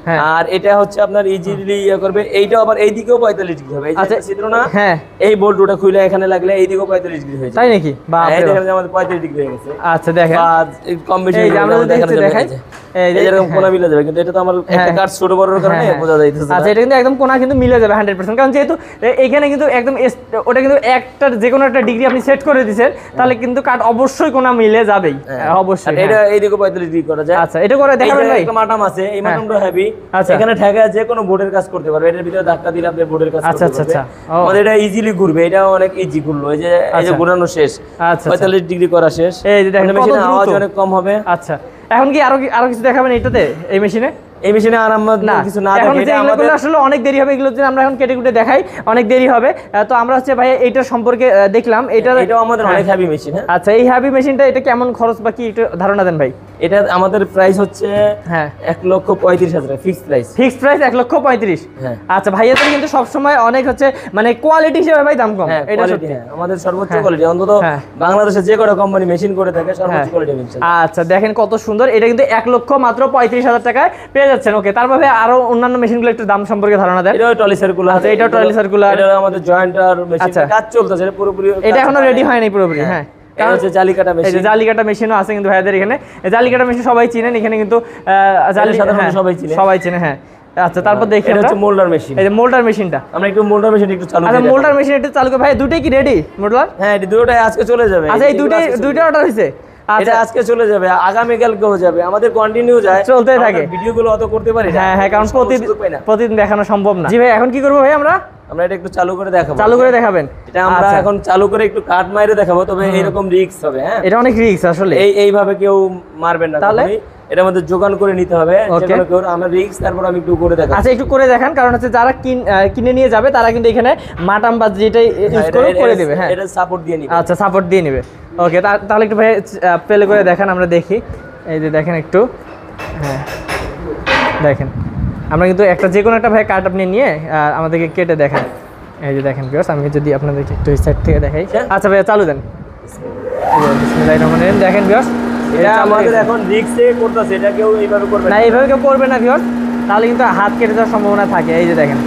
হ্যাঁ। আর এটা হচ্ছে আপনার ইজিলি ইয়ে করবে, এইটাও আবার এইদিকেও পঁয়তাল্লিশ ডিগ্রি হবে। এই যে আচ্ছা, একটা ছিদ্র না, হ্যাঁ, এই বোল্টটা খুলে এখানে লাগলে এইদিকেও পঁয়তাল্লিশ ডিগ্রি হয়ে যায়। তাই নাকি? বাহ, এই দেখেন যে আমাদের পঁয়ত্রিশ ডিগ্রি হয়ে গেছে। আচ্ছা দেখেন, বা কম বেশি এই যে আমরা আমাদের দেখতে এখানে দেখাই, এই যে এই যে এরকম হ্যাঁ। কোনা মিলে যাবে, কিন্তু এটা তো আমার একটা হ্যাঁ। কাঠ ছোট বড়র কারণে হ্যাঁ, বোঝা যাইতেছে না। আচ্ছা, এটা কিন্তু একদম কোনা কিন্তু মিলে যাবে হান্ড্রেড পার্সেন্ট, কারণ যেহেতু এ- এখানে কিন্তু একদম এস- ওটা কিন্তু একটা যে কোনো একটা ডিগ্রি আপনি সেট করে দিচ্ছেন, তাহলে কিন্তু কাঠ অবশ্যই কোনা মিলে যাবেই, হ্যাঁ। অবশ্যই। আর এটা এইদিকে পঁয়তাল্লিশ ডিগ্রি করা যায়। আচ্ছা, এটা করে এই দেখাবেন যে ভাই? একটা মাটাম আছে, এই হ্যাঁ। মাটামটা হেভি। আচ্ছা। এখানে ঠেকায় যে কোনো বোর্ডের কাজ করতে পারবে, এটার ভিতরে ধাক্কা দিলে আপনি বোর্ডের কাজ আচ্ছা, করতে আচ্ছা, পারবে। আচ্ছা। ও। আমাদের এটা ইজিলি ঘুরবে, এটা অনেক ইজি ঘুরলো। এই যে এই যে আচ্ছা। ঘোরানো শেষ, আচ্ছা, পঁয়তাল্লিশ ডিগ্রি করা শেষ। এই যে দেখেন মানে কত মেশিনের দ্রুত। আওয়াজ অনেক কম হবে। আচ্ছা, এখন কি আরো কি- আরো কিছু দেখাবেন এটাতে, এই মেশিনে? এই মেশিনে আর আমরা না, কিছু না এখন দেখে যে এটা এগুলো আমাদের করলে আসলে অনেক দেরি হবে, এগুলো যদি আমরা এখন কেটে কুটে দেখাই অনেক দেরি হবে। আহ, তো আমরা হচ্ছে ভাই এইটার সম্পর্কে আহ, দেখলাম, এটার এটাও আমাদের হ্যাঁ। অনেক হেভি মেশিন। হ্যাঁ, আচ্ছা, এই হ্যাভি মেশিনটা এটা কেমন খরচ বা কি একটু ধারণা দেন ভাই? এটা আমাদের প্রাইস হচ্ছে হ্যাঁ, এক লক্ষ পঁয়ত্রিশ হাজার ফিক্স প্রাইস। ফিক্সড প্রাইস এক লক্ষ পঁয়ত্রিশ। হ্যাঁ। আচ্ছা, ভাইয়াদের কিন্তু সবসময় অনেক হচ্ছে মানে কোয়ালিটি হিসেবে ভাই দাম কম, হ্যাঁ, এটা quality, সত্যি। হ্যাঁ, আমাদের সর্বোচ্চ হ্যাঁ। কোয়ালিটি, অন্তত হ্যাঁ। বাংলাদেশে যে কটা কোম্পানি মেশিন করে থাকে সর্বোচ্চ হ্যাঁ। Quality machine. আচ্ছা, দেখেন কত সুন্দর, এটা কিন্তু এক লক্ষ মাত্র পঁয়ত্রিশ হাজার টাকায় পেয়ে যাচ্ছেন। ওকে, তারপরে আরো অন্যান্য মেশিনগুলো একটু দাম সম্পর্কে ধারণা দেন। এটাও টলি সার্কুলার। আচ্ছা, এটাও টলি সার্কুলার। এটা আমাদের জয়েন্টার মেশিন আচ্ছা। কাজ চলতেছে, এটা পুরোপুরি এটা এখনো কাজ রেডি হয় হয়নি পুরোপুরি। হ্যাঁ, এটা হচ্ছে জালিকাটা এই যে মেশিন। জালিকাটা মেশিনও আছে কিন্তু ভাইয়াদের এখানে। এই জালিকাটা মেশিন সবাই চিনেন, এখানে কিন্তু আহ, জালি- সাধারণত হ্যাঁ, সবাই চিনে। সবাই চিনে। হ্যাঁ, আচ্ছা, তারপর দেখি এটা আমরা। হচ্ছে মোল্ডার মেশিন। এই যে মোল্ডার মেশিনটা, আমরা একটু মোল্ডার মেশিন একটু চালু আচ্ছা করি। মোল্ডার মেশিন একটু চালু করে ভাই, দুটোই কি রেডি মোল্ডার? হ্যাঁ, এটা দুটোটাই আজকে চলে যাবে। আচ্ছা, এই এগুলো দুটোই আজকে চলে দুইটা যাবে। অর্ডার হয়েছে? এটা আচ্ছা, আজকে চলে যাবে, আগামী কালকেও যাবে, আমাদের কন্টিনিউ যায়, চলতেই থাকে। ভিডিওগুলো অত করতে পারি না। হ্যাঁ হ্যাঁ, কারণ সুযোগ প্রতিদিন পাই না। প্রতিদিন দেখানো সম্ভব না। জি ভাই, এখন কি করবো ভাই আমরা? আমরা এটা একটু চালু করে দেখাবো। চালু করে দেখাবেন? এটা আমরা আচ্ছা। এখন চালু করে একটু কাট মাইরে দেখাবো, তবে এরকম রিস্ক হবে। হ্যাঁ, এটা অনেক রিস্ক আসলে। এই এইভাবে কেউ মারবেন না, তাহলে? কখনোই। এটার মধ্যে যোগান করে নিতে হবে, Okay. যেকোনো কেউ। আমরা রিস্ক, তারপর আমি একটু করে দেখাবো। আচ্ছা, একটু করে দেখান, কারণ হচ্ছে যারা কিন- আহ, কিনে নিয়ে যাবে তারা কিন্তু এখানে মাটাম বা যেটাই ইউজ করে করে দিবে। হ্যাঁ, এটা সাপোর্ট দিয়ে নিবে। আচ্ছা, সাপোর্ট দিয়ে নিবে। ওকে, তাহলে একটু ভাই প্লে করে দেখান, আমরা দেখি। এই যে দেখেন একটু, হ্যাঁ দেখেন, আমরা কিন্তু একটা যে কোনো একটা ভাই কাট আপনি নিয়ে আহ, আমাদেরকে কেটে দেখেন। এই যে দেখেন ভিউয়ার্স, আমি যদি আপনাদেরকে একটু এই সাইড থেকে দেখাই। আচ্ছা ভাইয়া, চালু দেন। বিসমিল্লাহির রহমানির রহিম। দেখেন ভিউয়ার্স, এটা আমাদের এখন রিস্কে করতেছে, এটা কেউ এইভাবে করবে না, না। এইভাবে কেউ করবে না ভিউয়ার্স, তাহলে কিন্তু হাত কেটে যাওয়ার সম্ভাবনা থাকে। এই যে দেখেন,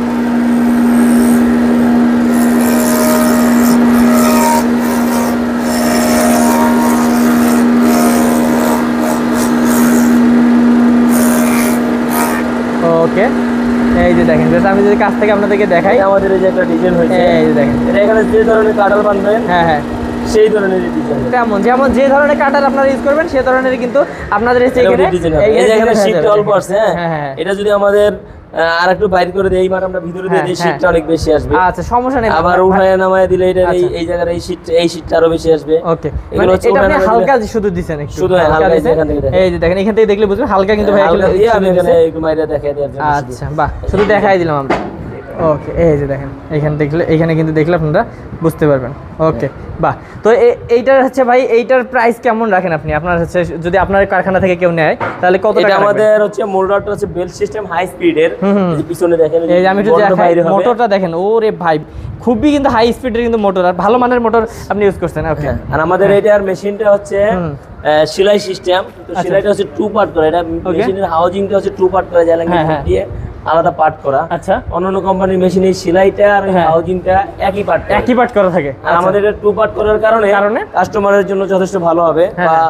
ওকে, এই যে দেখেন, যেটা আমি যদি কাছ থেকে আপনাদেরকে দেখাই। এই আমাদের এই যে একটা ডিজাইন হয়েছে, এই যে দেখেন, এটা এখানে যে ধরনের কাটাল বানবেন হ্যাঁ হ্যাঁ, সেই ধরনের ডিজাইন। তেমন যেমন যে ধরনের কাটার আপনারা ইউজ করবেন সে ধরনের কিন্তু আপনাদের এই এখানে এই যে এখানে হয়ে শীট যাবে। অল্প আছে। হ্যাঁ, হ্যাঁ হ্যাঁ, এটা যদি আমাদের আর একটু বাইর করে দেই, এইবার আমরা ভিতরে দিয়ে হ্যাঁ, দিই, হ্যাঁ। শীটটা অনেক বেশি আসবে। আচ্ছা, সমস্যা নেই। আবার উঠায় নামায় দিলে এটা এই আচ্ছা। এই জায়গার এই শীট এই শীটটা আরো বেশি আসবে। ওকে, এগুলো মানে হচ্ছে এটা আপনি উঠায় নামায় হালকা দিলে- শুধু দিবেন একটু, শুধু হ্যাঁ, হালকা দিছেন। এখান থেকে দেখেন। এই যে দেখেন, এখান থেকে দেখলে বুঝবেন হালকা কিন্তু ভাই হালকা একটু দিয়ে শুধু আমি এখানে দিছে। একটু মাইরা দেখাই দেওয়ার জন্য শুধু। আচ্ছা, বাহ, শুধু দেখাই দিলাম আমরা। ওকে, এই যে দেখেন, এখানে দেখলে এখানে কিন্তু দেখলে আপনারা বুঝতে পারবেন। ওকে, বাহ। তো এ- এইটার হচ্ছে ভাই, এইটার প্রাইস কেমন রাখেন আপনি? আপনার হচ্ছে যদি আপনার কারখানা থেকে কেউ নেয় তাহলে কত এটা টাকা রাখবেন? আমাদের হচ্ছে মোল্ডারটা হচ্ছে বেল সিস্টেম হাই স্পিডের। এই যে পিছনে দেখেন, এই যে আমি একটু বলটা দেখাই, বাইরে হবে। মোটরটা দেখেন, ওরে ভাই, খুবই কিন্তু হাই স্পিডের কিন্তু মোটর, আর ভালো মানের মোটর আপনি ইউজ করছেন। ওকে, হ্যাঁ, আর আমাদের এটার মেশিনটা হচ্ছে হুম। আহ, সেলাই সিস্টেম। তো আচ্ছা। সেলাইটা হচ্ছে টু পার্ট করা, এটা Okay. মেশিনের হাউজিংটা হচ্ছে টু পার্ট করা যায়, হ্যাঁ, হ্যাঁ। দিয়ে আলাদা পার্ট করা। আচ্ছা, অন্যান্য কোম্পানির মেশিনের সেলাইটা আর হ্যাঁ। হাউজিংটা একই পার্ট, একই পার্ট করা থাকে। আর আমাদের এটা টু পার্ট করার কারণে কারণে? কাস্টমারের জন্য যথেষ্ট ভালো হবে। হ্যাঁ, বা হ্যাঁ।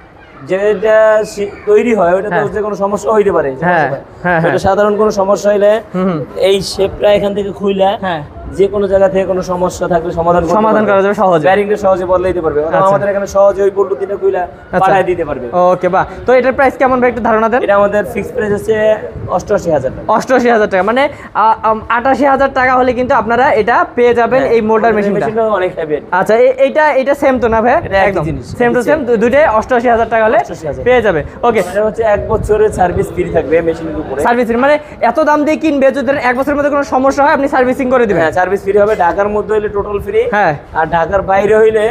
যেটা শি- তৈরি হয় ওটা তো হ্যাঁ। যে কোনো সমস্যা হইতে পারে। যে কোনো হ্যাঁ, সময়। হ্যাঁ, তো এটা হ্যাঁ। সাধারণ কোনো সমস্যা হইলে হুম, হুম। এই শেপটা এখান থেকে খুইলা হ্যাঁ, যে কোনো জায়গা থেকে কোনো সমস্যা থাকলে সমাধান করতে সমাধান পারবে। করা যাবে সহজে। ব্যারিংটা সহজে বদলাই দিতে পারবে। অথবা আচ্ছা। আমাদের এখানে সহজে ওই বল্টু তিনটা খুইলা আচ্ছা। পাঠায় দিতে পারবে। ওকে, বাহ। তো এটার প্রাইস কেমন ভাই একটু ধারণা দেন? এটা আমাদের ফিক্স প্রাইস হচ্ছে অষ্টআশি হাজার টাকা। অষ্টআশি হাজার টাকা, মানে আটাশি হাজার টাকা হলে কিন্তু আপনারা এটা পেয়ে যাবেন এই মোল্ডার মেশিনটা। মেশিনটা অনেক হেভি। আচ্ছা, এ- এইটা এটা সেম তো না ভাই? এটা একই একদম জিনিস, সেম টু একই সেম, দুইটাই অষ্টআশি হাজার টাকা হলে অষ্টআশি হাজার। পেয়ে যাবে। ওকে, এটা হচ্ছে এক বছরের সার্ভিস ফ্রি থাকবে মেশিনের উপরে। সার্ভিসিং মানে এত দাম দিয়ে কিনবে, যদি ধরেন এক বছরের মধ্যে কোনো সমস্যা হয় আপনি সার্ভিসিং করে দিবেন। হ্যাঁ, সার্ভিস ফ্রি হবে। ঢাকার মধ্যে হইলে টোটাল ফ্রি। হ্যাঁ, আর ঢাকার বাইরে হইলে হ্যাঁ।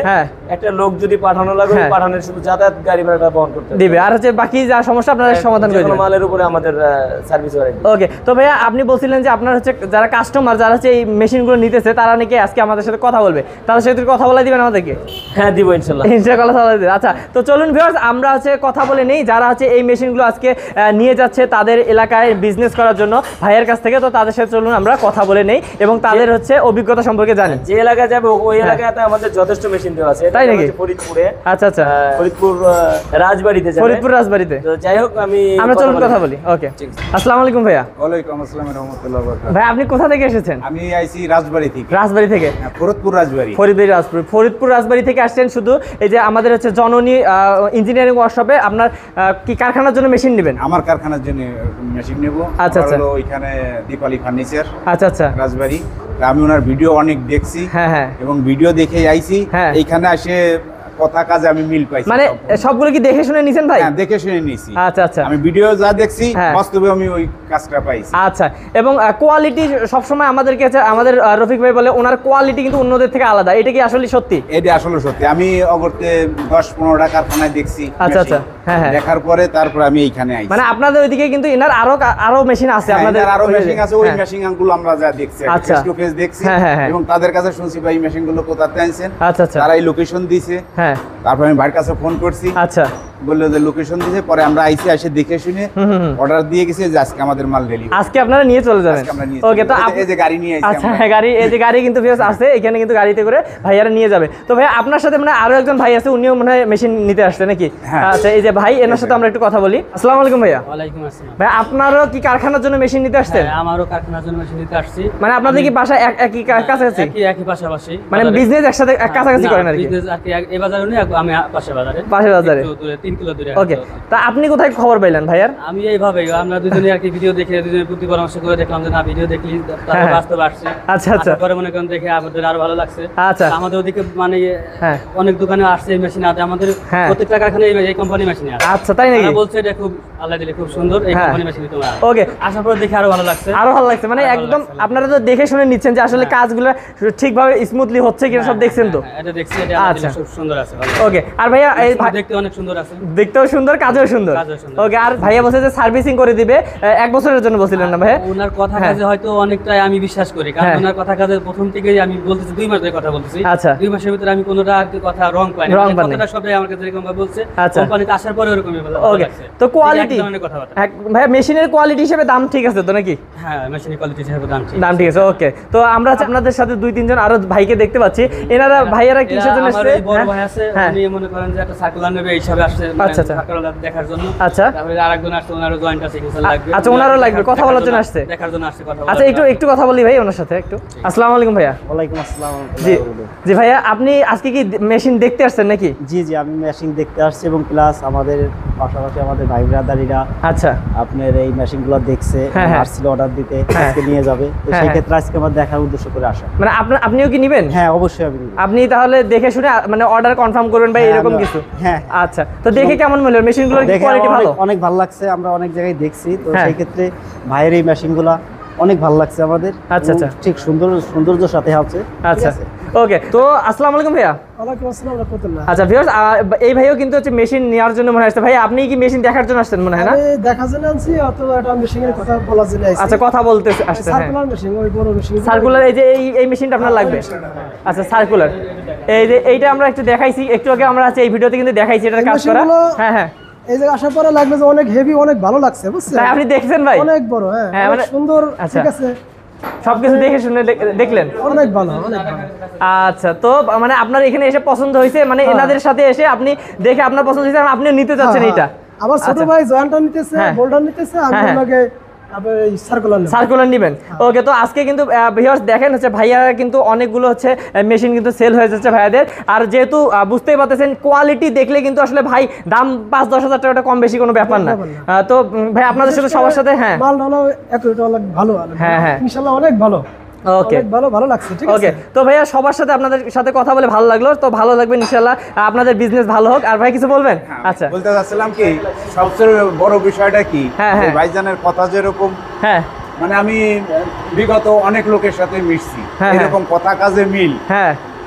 একটা লোক যদি পাঠানো লাগে হ্যাঁ। পাঠানোর শুধু যাতায়াত গাড়ি ভাড়াটা বহন করতে হবে। দিবে, আর হচ্ছে বাকি যা সমস্যা আপনারা সমাধান করে যে কোনো দিবেন। মালের উপরে আমাদের সার্ভিস ওয়ারেন্টি। ওকে, তো ভাইয়া আপনি বলছিলেন যে আপনার হচ্ছে যারা কাস্টমার যারা হচ্ছে এই মেশিনগুলো নিতেছে তারা নাকি আজকে আমাদের সাথে কথা বলবে, তাদের সাথে কথা বলে দিবেন আমাদেরকে? হ্যাঁ দিব ইনশাল্লাহ। ইনশাআল্লাহ কথা বলে দিবেন। আচ্ছা, তো চলুন ভিউয়ার্স আমরা হচ্ছে কথা বলে নেই যারা হচ্ছে এই মেশিনগুলো আজকে আহ, নিয়ে যাচ্ছে তাদের এলাকায় বিজনেস করার জন্য ভাইয়ের কাছ থেকে। তো তাদের সাথে চলুন আমরা কথা বলে নেই এবং তাদের হচ্ছে অভিজ্ঞতা সম্পর্কে জানি। যে এলাকায় যাবে ওই এলাকাতে আমাদের যথেষ্ট মেশিন দেওয়া আছে। তাই নাকি? ফরিদপুরে। আচ্ছা আচ্ছা, আহ, ফরিদপুর আহ, রাজবাড়িতে যাবে। ফরিদপুর রাজবাড়িতে। তো যাই হোক আমি আমরা চলুন বলি। কথা বলি। ওকে, ঠিক আছে। আসসালামু আলাইকুম ভাইয়া। ওয়ালাইকুম আসসালাম রহমতুল্লাহ বরকাত। ভাই আপনি কোথা থেকে এসেছেন? আমি আইছি রাজবাড়ি থেকে, রাজবাড়ি থেকে। হ্যাঁ, ফরিদপুর রাজবাড়ি। ফরিদপুর রাজপুর ফরিদপুর রাজবাড়ি থেকে আসছেন শুধু এই যে আমাদের হচ্ছে জননী ইঞ্জিনিয়ারিং ওয়ার্কশপে আপনার আহ, কি কারখানার জন্য মেশিন নেবেন? আমার কারখানার জন্য মেশিন নেব। আচ্ছা, আচ্ছা। ওইখানে দীপালি ফার্নিচার আচ্ছা আচ্ছা, রাজবাড়ি। তা আমি ওনার ভিডিও অনেক দেখছি, হ্যাঁ হ্যাঁ, এবং ভিডিও দেখে আইছি। হ্যাঁ। এইখানে আসে কথা কাজে আমি মিল পাইছি। মানে সব। সবগুলো কি দেখে শুনে নিছেন ভাই? হ্যাঁ, দেখে শুনে নিয়েছি। আচ্ছা আচ্ছা, আমি ভিডিও যা দেখছি হ্যাঁ। বাস্তবে আমি ওই কাজটা পাইছি। আচ্ছা, এবং কোয়ালিটি সবসময় আমাদের কাছে আমাদের আহ, রফিক ভাই বলে ওনার কোয়ালিটি কিন্তু অন্যদের থেকে আলাদা, এটা কি আসলে সত্যি? এটা আসলে সত্যি। আমি অগরতে দশ পনেরোটা কারখানায় দেখছি আচ্ছা, আচ্ছা, machine। হ্যাঁ, হ্যাঁ। দেখার পরে তারপর আমি এইখানে আইছি। মানে আপনাদের ওইদিকে কিন্তু ইনার আরো কা- আরো মেশিন আছে হ্যাঁ, আপনাদের এনার আরো ওই- মেশিন আছে, ওই হ্যাঁ। মেশিন গুলো আমরা যা দেখছি আচ্ছা। ফেস টু ফেস দেখছি, হ্যাঁ, হ্যাঁ, হ্যাঁ। এবং তাদের কাছে শুনছি ভাই মেশিন গুলো কোথাতে আনছেন। আচ্ছা আচ্ছা, তারা এই লোকেশন দিয়েছে। হ্যাঁ, তারপর আমি ভাইয়ের কাছে ফোন করছি, আচ্ছা, বললো যে লোকেশন দিয়েছে। পরে আমরা আইসি এসে দেখে শুনে হুম হুম হুম। অর্ডার দিয়ে গেছি যে আজকে আমাদের মাল ডেলিভারি। আজকে আপনারা নিয়ে চলে যাবেন। আজকে আমরা নিয়ে ওকে, তো চলে যাবো। আপ- এই যে গাড়ি নিয়ে আইছি আচ্ছা আমরা। হ্যাঁ, গাড়ি এই যে গাড়ি কিন্তু ভিউয়ার্স আছে এখানে কিন্তু গাড়িতে করে ভাইয়ারা নিয়ে যাবে। তো ভাই আপনার সাথে মানে আরো একজন ভাই আছে, উনিও মনে হয় মেশিন নিতে আসছে নাকি? হ্যাঁ। আচ্ছা, এই যে ভাই এনার সাথে আমরা একটু কথা বলি। আসসালামু আলাইকুম ভাইয়া। ওয়ালাইকুম আসসালাম। ভাই আপনারও কি কারখানার জন্য মেশিন নিতে আসছেন? হ্যাঁ, আমারও কারখানার জন্য মেশিন নিতে আসছি। মানে আপনাদের কি বাসা এক- একই কা- কাছাকাছি? একই একই পাশাপাশি মানে বাজারে। বিজনেস একসাথে এক কাছাকাছি না, করেন আর কি? business আর কি এক- এই বাজারে নেই, আমি পাশে বাজারে। পাশের বাজারে। একটু দূরে, তিন কিলো দূরে। ওকে, তা আপনি কোথায় খবর পাইলেন ভাইয়ার? আমি এইভাবে আমরা দুজনে আর কি ভিডিও দেখে দুজনে প্রতি পরামর্শ করে দেখলাম যে না ভিডিও দেখলি তারপর হ্যাঁ। বাস্তবে আসছে। আচ্ছা, আচ্ছা। আসার পরে মনে করেন দেখে আমাদের আরো ভালো লাগছে। আচ্ছা। আমাদের ওদিকে মানে হ্যাঁ। অনেক দোকানে আসছে এই মেশিন আছে, আমাদের হ্যাঁ। প্রত্যেকটা কারখানায় এই- এই কোম্পানি মেশিন আছে। আচ্ছা, তাই নাকি? তারা বলছে এটা খুব আল্লাহ দিলে খুব সুন্দর, এই হ্যাঁ। কোম্পানি মেশিন তোমার। ওকে, আসার পরে দেখে আরো ভালো লাগছে। আরো ভালো লাগছে মানে আরো ভালো একদম লাগছে। আপনারা তো দেখে শুনে নিচ্ছেন যে আসলে কাজগুলো ঠিকভাবে স্মুথলি হচ্ছে কিনা সব দেখছেন তো? হ্যাঁ, হ্যাঁ, এটা দেখছি, এটা আল্লাহ দিলে আচ্ছা। খুব সুন্দর আছে, ভালো। ওকে, আর ভাইয়া এই ভাই- দেখতে অনেক সুন্দর আছে। দেখতেও সুন্দর, কাজেও সুন্দর। কাজেও সুন্দর। ওকে, আর ভাইয়া বলছে যে সার্ভিসিং করে দিবে আহ, এক বছরের জন্য বলছিলেন না ভাইয়া? ওনার কথা হ্যাঁ। কাজে হয়তো অনেকটাই আমি বিশ্বাস করি, কারণ হ্যাঁ। ওনার কথা কাজে প্রথম থেকেই আমি বলতেছি দুই মাস ধরে কথা বলতেছি। আচ্ছা। দুই মাসের ভিতরে আমি কোনোটা আর কি কথা রং পাইনি। Wrong মানে পাননি। কথাটা সবাই আমার কাছে এরকম ভাবে বলছে, আচ্ছা। কোম্পানিতে আসার পরে ওরকমই ভালো ওকে, লাগছে। তো কোয়ালিটি এই এক ধরনের কথাবার্তা। ভাইয়া মেশিনের কোয়ালিটি হিসেবে দাম ঠিক আছে তো নাকি? হ্যাঁ, মেশিনের কোয়ালিটি হিসেবে দাম ঠিক। দাম ঠিক আছে। ওকে, তো আমরা আপনাদের সাথে দুই তিনজন আরো ভাইকে দেখতে পাচ্ছি। এনারা ভাইয়ারা এরা কিসের জন্য আমার এসেছে? এই বড় হ্যাঁ? ভাই আছে, হ্যাঁ। উনি মনে করেন যে একটা সার্কুলার নেবে এই হিসাবে আসছে, মানে আচ্ছা, আচ্ছা। সার্কুলার দেখার জন্য। আচ্ছা। তারপরে আরেকজন আসছে, ওনারও জয়েন্ট আছে, কিছু লাগবে। আচ্ছা, ওনারও লাগবে, কথা দেখার বলার জন্য আসছে। দেখার জন্য আসছে, কথা আচ্ছা, বলার একটু জন্য। একটু কথা বলি ভাই ওনার সাথে একটু। আসসালামু আলাইকুম ভাইয়া। ওয়ালাইকুম আসসালাম। জি জি ভাইয়া, আপনি আজকে কি মেশিন দেখতে আসছেন নাকি? জি জি আমি মেশিন দেখতে আসছি এবং প্লাস আমাদের পাশাপাশি আমাদের ভাই ব্রাদারিরা আচ্ছা, আপনার এই মেশিনগুলো দেখছে, হ্যাঁ, হ্যাঁ। আসছিল অর্ডার দিতে, হ্যাঁ। আজকে নিয়ে যাবে। তো হ্যাঁ, সেই হ্যাঁ। ক্ষেত্রে আজকে আমার দেখার উদ্দেশ্য করে আসা। মানে আপনার আপনিও কি নেবেন? হ্যাঁ, অবশ্যই আমি নিব। আপনি তাহলে দেখে শুনে আ- মানে অর্ডার কনফার্ম করবেন ভাই, হ্যাঁ, এরকম আমি- কিছু? হ্যাঁ। আচ্ছা, তো দেখে কেমন মনে হলো মেশিনগুলোর দেখে কোয়ালিটি আমার ভালো? অনেক- অনেক ভালো লাগছে, আমরা অনেক জায়গায় দেখছি। তো হ্যাঁ। সেই ক্ষেত্রে ভাইয়ের এই মেশিনগুলো অনেক ভালো লাগছে আমাদের। আচ্ছা, এবং আচ্ছা। ঠিক সুন্দর সৌন্দর্যের সাথে আছে। ঠিক আচ্ছা, আছে? ওকে, তো আসসালামু আলাইকুম ভাইয়া। ওয়ালাইকুম আসসালাম রাহমাতুল্লাহ। আচ্ছা ভিউয়ার্স, এই ভাইও কিন্তু হচ্ছে মেশিন নেওয়ার জন্য মনে আসছে। ভাই আপনি কি মেশিন দেখার জন্য আসছেন মনে হয় না? আমি দেখার জন্য আনছি, অথবা একটা মেশিনের কথা বলার জন্য আইছি। আচ্ছা, কথা বলতে আসছে। হ্যাঁ, সার্কুলার মেশিন, ওই বড় মেশিন। সার্কুলার, এই যে এই এই মেশিনটা আপনার লাগবে। আচ্ছা, সার্কুলার, এই যে এইটা আমরা একটু দেখাইছি একটু আগে, আমরা আছে এই ভিডিওতে কিন্তু দেখাইছি এটার এই কাজ করা। মেশিনগুলো- হ্যাঁ হ্যাঁ, এই যে আসার পরে লাগবে যে অনেক হেভি, অনেক ভালো লাগছে, বুঝছেন? তাই আপনি দেখছেন ভাই? অনেক বড়, হ্যাঁ, হ্যাঁ, অনেক মানে- সুন্দর। আচ্ছা। ঠিক আছে, সবকিছু দেখে শুনে দেখ- দেখলেন? অনেক ভালো, অনেক ভালো। আচ্ছা, তো মানে আপনার এখানে এসে পছন্দ হয়েছে, মানে এনাদের সাথে এসে আপনি দেখে আপনার পছন্দ হয়েছে, আপনিও নিতে চাচ্ছেন হ্যাঁ, এইটা? আমার ছোট আচ্ছা। ভাই জয়েন্টটা নিতেছে, হ্যাঁ। বোল্ডার নিতেছে, আমি হ্যাঁ, হ্যাঁ। ওনাকে আপনার এই সার্কুলার নেব। সার্কুলার নেবেন। ওকে, তো আজকে কিন্তু ভিউয়ার্স দেখেন হচ্ছে ভাইয়ারা কিন্তু অনেকগুলো হচ্ছে মেশিন কিন্তু সেল হয়ে যাচ্ছে ভাইয়াদের। আর যেহেতু আহ, বুঝতেই পারতেছেন কোয়ালিটি দেখলে কিন্তু আসলে ভাই দাম পাঁচ দশ হাজার টাকাটা কম বেশি কোনো ব্যাপার না। আহ, তো উম, ভাই আপনাদের সাথে সবার সাথে হ্যাঁ মাল ডালো একুরেট, অনেক ভালো, অনেক হ্যাঁ, হ্যাঁ। ইনশাআল্লাহ অনেক ভালো। ওকে, অনেক ভালো, ভালো লাগছে। ঠিক ওকে, আছে, তো ভাইয়া সবার সাথে আপনাদের সাথে কথা বলে ভালো লাগলো। তো ভালো লাগবে ইনশাআল্লাহ, আপনাদের বিজনেস ভালো হোক। আর ভাই কিছু বলবেন? আচ্ছা, বলতে চাচ্ছিলাম কি সবচেয়ে বড় বিষয়টা কি, হ্যাঁ, হ্যাঁ। যে ভাইজানের কথা যেরকম, হ্যাঁ মানে আমি বিগত অনেক লোকের সাথে মিশছি, হ্যাঁ, এরকম কথা কাজে মিল হ্যাঁ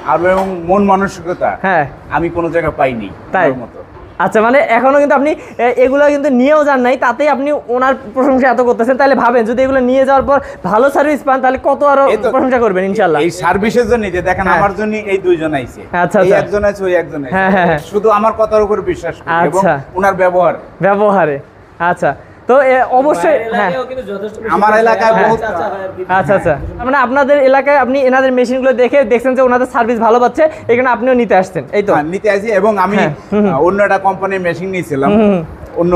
আর এবং মন মানসিকতা হ্যাঁ আমি কোনো জায়গায় পাইনি তাই? ওনার মতো। আচ্ছা, মানে এখনো কিন্তু আপনি এ, এগুলো কিন্তু নিয়েও যান নাই, তাতেই আপনি ওনার প্রশংসা এত করতেছেন। তাহলে ভাবেন যদি এগুলো নিয়ে যাওয়ার পর ভালো সার্ভিস পান তাহলে কত আরো এই তো- প্রশংসা করবেন ইনশাআল্লাহ। এই সার্ভিসের জন্য যে দেখেন হ্যাঁ। আমার জন্য এই দুইজন আইছে, আচ্ছা, এই আচ্ছা। একজন আছে ওই একজন আছে, হ্যাঁ, হ্যাঁ, হ্যাঁ। শুধু আমার কথার উপর বিশ্বাস করি এবং আচ্ছা। ওনার ব্যবহার। ব্যবহারে আচ্ছা, তো এ, অবশ্যই হ্যাঁ আমার এলাকায় বহুত- আচ্ছা আচ্ছা, মানে আপনাদের এলাকায় আপনি এনাদের মেশিনগুলো দেখে দেখছেন যে ওনাদের সার্ভিস ভালো পাচ্ছে, এখানে আপনিও নিতে আসছেন, এই তো? হ্যাঁ, নিতে আসি এবং আমি হ্যাঁ, হুম, হুম। আহ, অন্য একটা কোম্পানির মেশিন নিয়েছিলাম, হুম, হুম। অন্য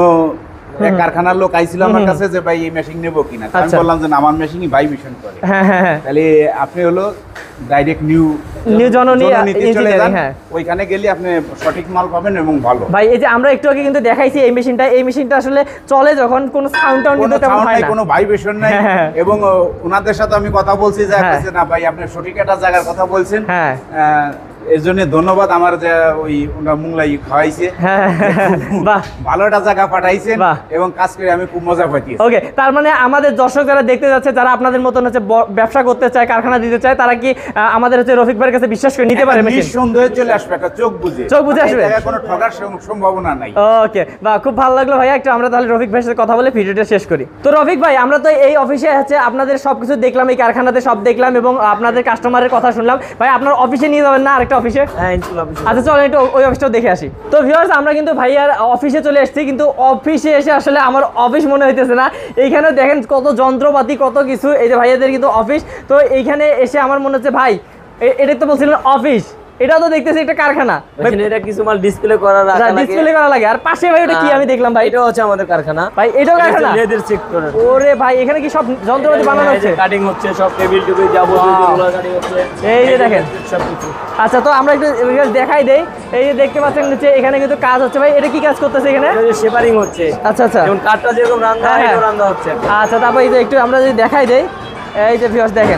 এক কারখানার লোক আইছিল আমার কাছে যে ভাই এই মেশিন নেবো কিনা, তো আমি আচ্ছা। বললাম যে না, আমার মেশিনই ভাই মিশন করে। হ্যাঁ হ্যাঁ হ্যাঁ, তাহলে আপনি হলো ডাইরেক্ট নিউ নিউ জননী জননীতে চলে ইঞ্জিনিয়ারিং, যান, হ্যাঁ। ওইখানে গেলে আপনি সঠিক মাল পাবেন এবং ভালো। ভাই এই যে আমরা একটু আগে কিন্তু দেখাইছি এই মেশিনটা, এই মেশিনটা আসলে চলে যখন কোনো সাউন্ড টাউন্ড কোনো কিন্তু তেমন সাউন্ড হয় নাই, না। কোনো ভাইব্রেশন নাই হ্যাঁ। এবং আহ, ওনাদের সাথে আমি কথা বলছি যে হ্যাঁ। বলছে, না ভাই আপনি সঠিক একটা জায়গার কথা বলছেন, হ্যাঁ। আহ, এর জন্য ধন্যবাদ। আমার যে ওই ওনার মুংলাই খাওয়াইছে, হ্যাঁ, বাহ। ভালো একটা জায়গা পাঠাইছেন বাহ। এবং কাজ করে আমি খুব মজা পাইছি। ওকে, তার মানে আমাদের দর্শক যারা দেখতে যাচ্ছে, যারা আপনাদের মতন হচ্ছে ব- ব্যবসা করতে চায়, কারখানা দিতে চায়, তারা কি আহ, আমাদের হচ্ছে রফিক ভাইয়ের কাছে বিশ্বাস করে নিতে পারে মেশিন? নিঃসন্দেহে চলে আসবে, একটা চোখ বুঝে চোখ বুজে আসবে। এই জায়গায় কোনো ঠকার সম- সম্ভাবনা নাই। ওকে, বা খুব ভালো লাগলো ভাইয়া। একটু আমরা তাহলে রফিক ভাইয়ের সাথে কথা বলে ভিডিওটা শেষ করি। তো রফিক ভাই, আমরা তো এই অফিসে হচ্ছে আপনাদের সবকিছু দেখলাম, এই কারখানাতে সব দেখলাম এবং আপনাদের কাস্টমারের কথা শুনলাম। ভাই আপনার অফিসে নিয়ে যাবেন না আরেকটা অফিসে? হ্যাঁ ইনশাআল্লাহ অবশ্যই। আচ্ছা চলেন একটু ওই অফিসটাও দেখে আসি। তো ভিউয়ার্স, আমরা কিন্তু ভাইয়ার অফিসে চলে এসেছি, কিন্তু অফিসে এসে আসলে আমার অফিস মনে হইতেছে না। এইখানে দেখেন কত যন্ত্রপাতি, কত কিছু, এই যে ভাইয়াদের কিন্তু অফিস। তো এইখানে এসে আমার মনে হচ্ছে ভাই এ- এটা তো বলছিলেন অফিস, এটাও তো দেখতেছি একটা কারখানা। মেশিনে এটা কিছু মাল ডিসপ্লে করা রাখা লাগে। ডিসপ্লে করা লাগে। আর পাশে ভাই ওটা কি আমি দেখলাম ভাই? এটা হচ্ছে আমাদের কারখানা। ভাই এটাও কারখানা? Leather sector. ওরে ভাই, এখানে কি সব যন্ত্রপাতি বানানো হচ্ছে? কাটিং হচ্ছে, সব টেবিল টেবিল যাবতীয় Wow. যেগুলো কাটিং হচ্ছে, এই যে দেখেন। সবকিছু। আচ্ছা, তো আমরা একটু এগুলো দেখাই দেই। এই যে দেখতে পাচ্ছেন হচ্ছে এখানে কিন্তু কাজ হচ্ছে। ভাই এটা কি কাজ করতেছে এখানে? এটা যে শেপারিং হচ্ছে, আচ্ছা আচ্ছা যেমন কাঠটা যেরকম রান্না হয় হ্যাঁ, হ্যাঁ। এটাও রান্না হচ্ছে। আচ্ছা, তারপর এই যে একটু আমরা যদি দেখাই দেই, এই যে ভিউয়ার্স দেখেন,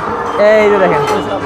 এই যে দেখেন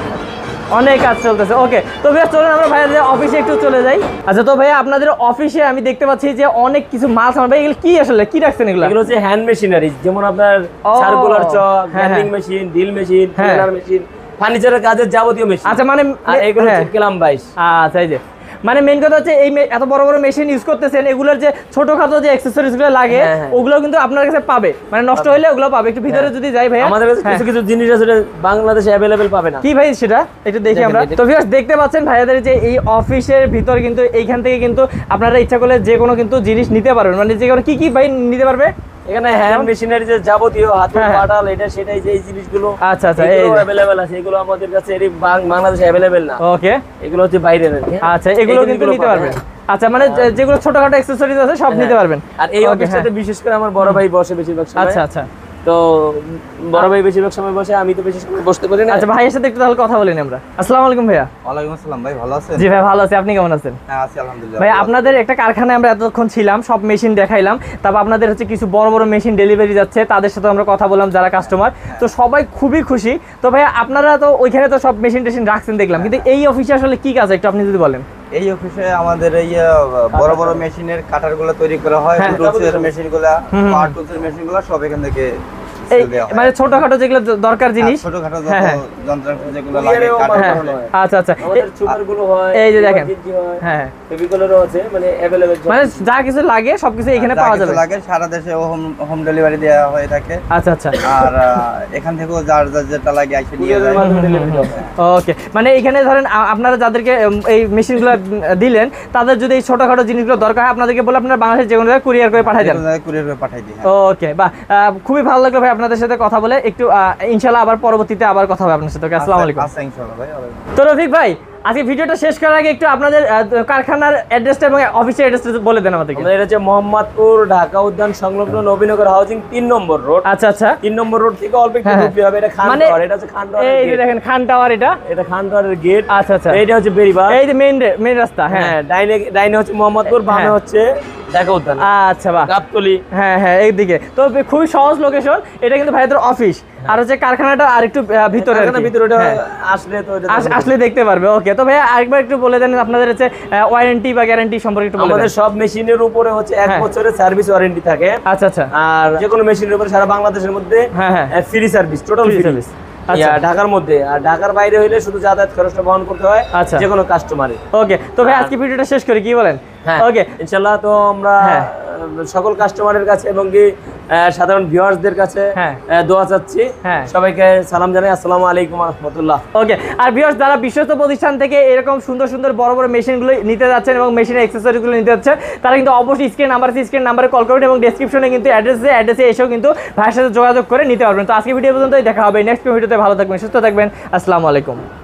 অনেক কাজ চলতেছে। ওকে, তো ভাইয়া চলুন আমরা ভাইয়াদের অফিসে একটু চলে যাই। আচ্ছা, তো ভাইয়া আপনাদের অফিসে আমি দেখতে পাচ্ছি যে অনেক কিছু মাল সামান। ভাই এগুলো কি আসলে কি রাখছেন এগুলো? এগুলো হচ্ছে হ্যান্ড মেশিনারি, যেমন আপনার ও, সার্কুলার চক, হ্যাঁ, গ্রাইন্ডিং হ্যাঁ। মেশিন, ড্রিল মেশিন, হ্যাঁ। প্লেনার মেশিন, ফার্নিচারের কাজের যাবতীয় মেশিন। আচ্ছা, মানে আর এগুলো হ্যাঁ। হচ্ছে কেলাম বাইশ। আচ্ছা, এই যে মানে মেন কথা হচ্ছে এই মে- এত বড় বড় মেশিন ইউজ করতেছেন, এগুলোর যে ছোটখাটো যে অ্যাক্সেসরিজ গুলো লাগে হ্যাঁ, হ্যাঁ। ওগুলো কিন্তু আপনার কাছে পাবে, মানে নষ্ট হলে ওগুলো পাবে। একটু ভিতরে যদি যাই ভাইয়া, আমাদের কাছে হ্যাঁ। কিছু কিছু জিনিস আছে যেটা বাংলাদেশে অ্যাভেলেবেল পাবে না। কি ভাই সেটা একটু দেখি দেখেন, আমরা। দেখেন। তো ভিউয়ার্স দেখতে পাচ্ছেন ভাইয়াদের যে এই অফিসের ভিতর কিন্তু এইখান থেকে কিন্তু আপনারা ইচ্ছা করলে যে কোনো কিন্তু জিনিস নিতে পারবেন, মানে যে কোনো কি কি ভাই নিতে পারবে এখানে হ্যান্ড মেশিনারি যে যাবতীয় হাতুড়ি, হ্যাঁ, হ্যাঁ। পাটাল, এটা সেটাই যে এই জিনিসগুলো আচ্ছা, আচ্ছা, এই এগুলো যে। অ্যাভেলেবেল আছে। এগুলো আমাদের কাছে এর বাং- বাংলাদেশে অ্যাভেলেবেল না। ওকে, এগুলো হচ্ছে বাইরের আর কি, হ্যাঁ। আচ্ছা, এগুলো এই কিন্তু জিনিসগুলো নিতে পাবে, পারবেন। হ্যাঁ। আচ্ছা, মানে যে- যেগুলো ছোটখাটো অ্যাক্সেসরিজ আছে সব নিতে হ্যাঁ। পারবেন। আর এই Okay, অফিসটাতে হ্যাঁ। বিশেষ করে আমার বড় ভাই বসে বেশিরভাগ সময়। আচ্ছা আচ্ছা তো বড় ভাই বেশিরভাগ সময় বসে, আমি তো বেশি সময় বসতে পারি না। আচ্ছা, ভাইয়ের সাথে একটু তাহলে কথা বলিনি আমরা। আসসালামু আলাইকুম ভাইয়া। ওয়ালাইকুম আসসালাম ভাই, ভালো আছেন? জি ভাই ভালো আছি, আপনি কেমন আছেন? হ্যাঁ আছি আলহামদুলিল্লাহ। ভাই ভালো আছি। আপনাদের একটা কারখানায় আমরা এতক্ষণ ছিলাম, সব মেশিন দেখাইলাম, তারপর আপনাদের হচ্ছে কিছু বড় বড় মেশিন ডেলিভারি যাচ্ছে, তাদের সাথে আমরা কথা বললাম যারা কাস্টমার, তো সবাই খুবই খুশি। তো ভাই আপনারা তো ওইখানে তো সব মেশিন টেশিন রাখছেন দেখলাম, কিন্তু এই অফিসে আসলে কি কাজ একটু আপনি যদি বলেন। এই অফিসে আমাদের এই আহ, বড় বড় মেশিনের কাটার গুলো তৈরি করা হয়, হ্যাঁ। টুলসের মেশিন গুলা, হুম। পাওয়ার টুলসের মেশিন গুলা সব এখান থেকে এই sell দেওয়া হয়। মানে ছোটখাটো যেগুলো দ- দরকার জিনিস। ছোটখাটো হ্যাঁ, হ্যাঁ। যন্ত্রাংশ যেগুলো লাগে কুরিয়ারেও কাটার হ্যাঁ, জন্য। আচ্ছা আচ্ছা আমাদের এ- সুপার গুলো হয়, এই যে দেখেন। emergency হয়, হ্যাঁ, ফেভিকলেরও আছে, মানে অ্যাভেলেবেল। মানে যা কিছু লাগে সবকিছু এখানে যা পাওয়া কিছু যাবে। লাগে সারা দেশে হোম হোম ডেলিভারি দেওয়া হয়ে থাকে। আচ্ছা আচ্ছা আর আহ, এখান থেকেও যার যার যেটা লাগে এসে নিয়ে কুরিয়ারের যায়। মাধ্যমে ডেলিভারি হয়। ওকে, মানে এখানে ধরেন আ- আপনারা যাদেরকে উম, এই মেশিনগুলো দিলেন, তাদের যদি এই ছোটখাটো জিনিসগুলো দরকার হয় আপনাদেরকে বলে আপনারা বাংলাদেশের যে কোনো জায়গায় কুরিয়ার করে পাঠাই দেন। কুরিয়ার করে পাঠাই দিই। হ্যাঁ। ওকে, বাহ, আহ, খুবই ভালো লাগলো ভাই আপনাদের সাথে কথা বলে। একটু আহ, ইনশাল্লাহ আবার পরবর্তীতে আবার কথা হবে আপনার সাথে। ওকে, আসসালামু আলাইকুম। আচ্ছা ইনশাআল্লাহ ভাই, ওয়ালাইকুম। তো রফিক ভাই, আজকে ভিডিওটা শেষ করার আগে একটু আপনাদের আহ, কারখানার অ্যাড্রেসটা এবং অফিসের অ্যাড্রেসটা বলে দেন আমাদেরকে। আমাদের এটা হচ্ছে মোহাম্মদপুর ঢাকা উদ্যান সংলগ্ন নবীনগর হাউজিং তিন নম্বর রোড। আচ্ছা আচ্ছা, তিন নম্বর রোড থেকে অল্প একটু হ্যাঁ, হ্যাঁ। ঢুকতে হবে। এটা খান মানে টাওয়ার, এটা হচ্ছে খান এই যে টাওয়ার। দেখেন খান টাওয়ার, এটা এটা খান টাওয়ারের গেট। আচ্ছা আচ্ছা, এইটা হচ্ছে বেরিবাগ। এই যে মেইন মেইন রাস্তা। হ্যাঁ, হ্যাঁ, ডাইনে ডাইনে হচ্ছে মোহাম্মদপুর, বামে হ্যাঁ। হচ্ছে ঢাকা উদ্যান, আচ্ছা বাহ, গাবতলী। হ্যাঁ হ্যাঁ এইদিকে তো খুবই সহজ লোকেশন। এটা কিন্তু ভাইদের অফিস, আর হচ্ছে কারখানাটা আর একটু আহ, ভিতরে আর কি। কারখানার ভিতরে ওটা হ্যাঁ। আসলে তো এটা আস- দেখতে আসলে দেখতে পারবে। ওকে, তো ভাইয়া আরেকবার একটু বলে দেন আপনাদের হচ্ছে ওয়ারেন্টি বা গ্যারান্টি সম্পর্কে একটু বলে আমাদের দেন। সব মেশিনের উপরে হচ্ছে এক হ্যাঁ। বছরের সার্ভিস ওয়ারেন্টি থাকে। আচ্ছা আচ্ছা, আর যে কোনো মেশিনের উপরে সারা বাংলাদেশের মধ্যে হ্যাঁ হ্যাঁ free service, total Free free service। আচ্ছা। ইয়া, ঢাকার মধ্যে, আর ঢাকার বাইরে হইলে শুধু যাতায়াত খরচটা বহন করতে হয় আচ্ছা। যে কোনো কাস্টমারের। ওকে, তো ভাই আজকে ভিডিওটা শেষ করি, কি বলেন? হ্যাঁ ওকে, ইনশাআল্লাহ। তো আমরা হ্যাঁ। আহ, সকল কাস্টমারের কাছে এবং কি আহ, সাধারণ ভিউয়ার্সদের কাছে হ্যাঁ। আহ, দোয়া চাচ্ছি। হ্যাঁ। সবাইকে সালাম জানাই, আসসালামু আলাইকুম ওয়া রাহমাতুল্লাহ। ওকে, আর ভিউয়ার্স যারা বিশ্বস্ত প্রতিষ্ঠান থেকে এরকম সুন্দর সুন্দর বড় বড় মেশিনগুলো নিতে যাচ্ছেন এবং মেশিনের অ্যাক্সেসরিজগুলো নিতে যাচ্ছেন, তারা কিন্তু অবশ্যই স্ক্রিন নাম্বার আছে, স্ক্রিন নাম্বারে কল করবেন এবং ডেসক্রিপশনে কিন্তু অ্যাড্রেস আছে, অ্যাড্রেসে এসেও কিন্তু ভাইয়ের সাথে যোগাযোগ করে নিতে পারবেন। তো আজকে ভিডিও পর্যন্তই, দেখা হবে নেক্সট ভিডিওতে। ভালো থাকবেন, সুস্থ থাকবেন, আসসালামু আলাইকুম।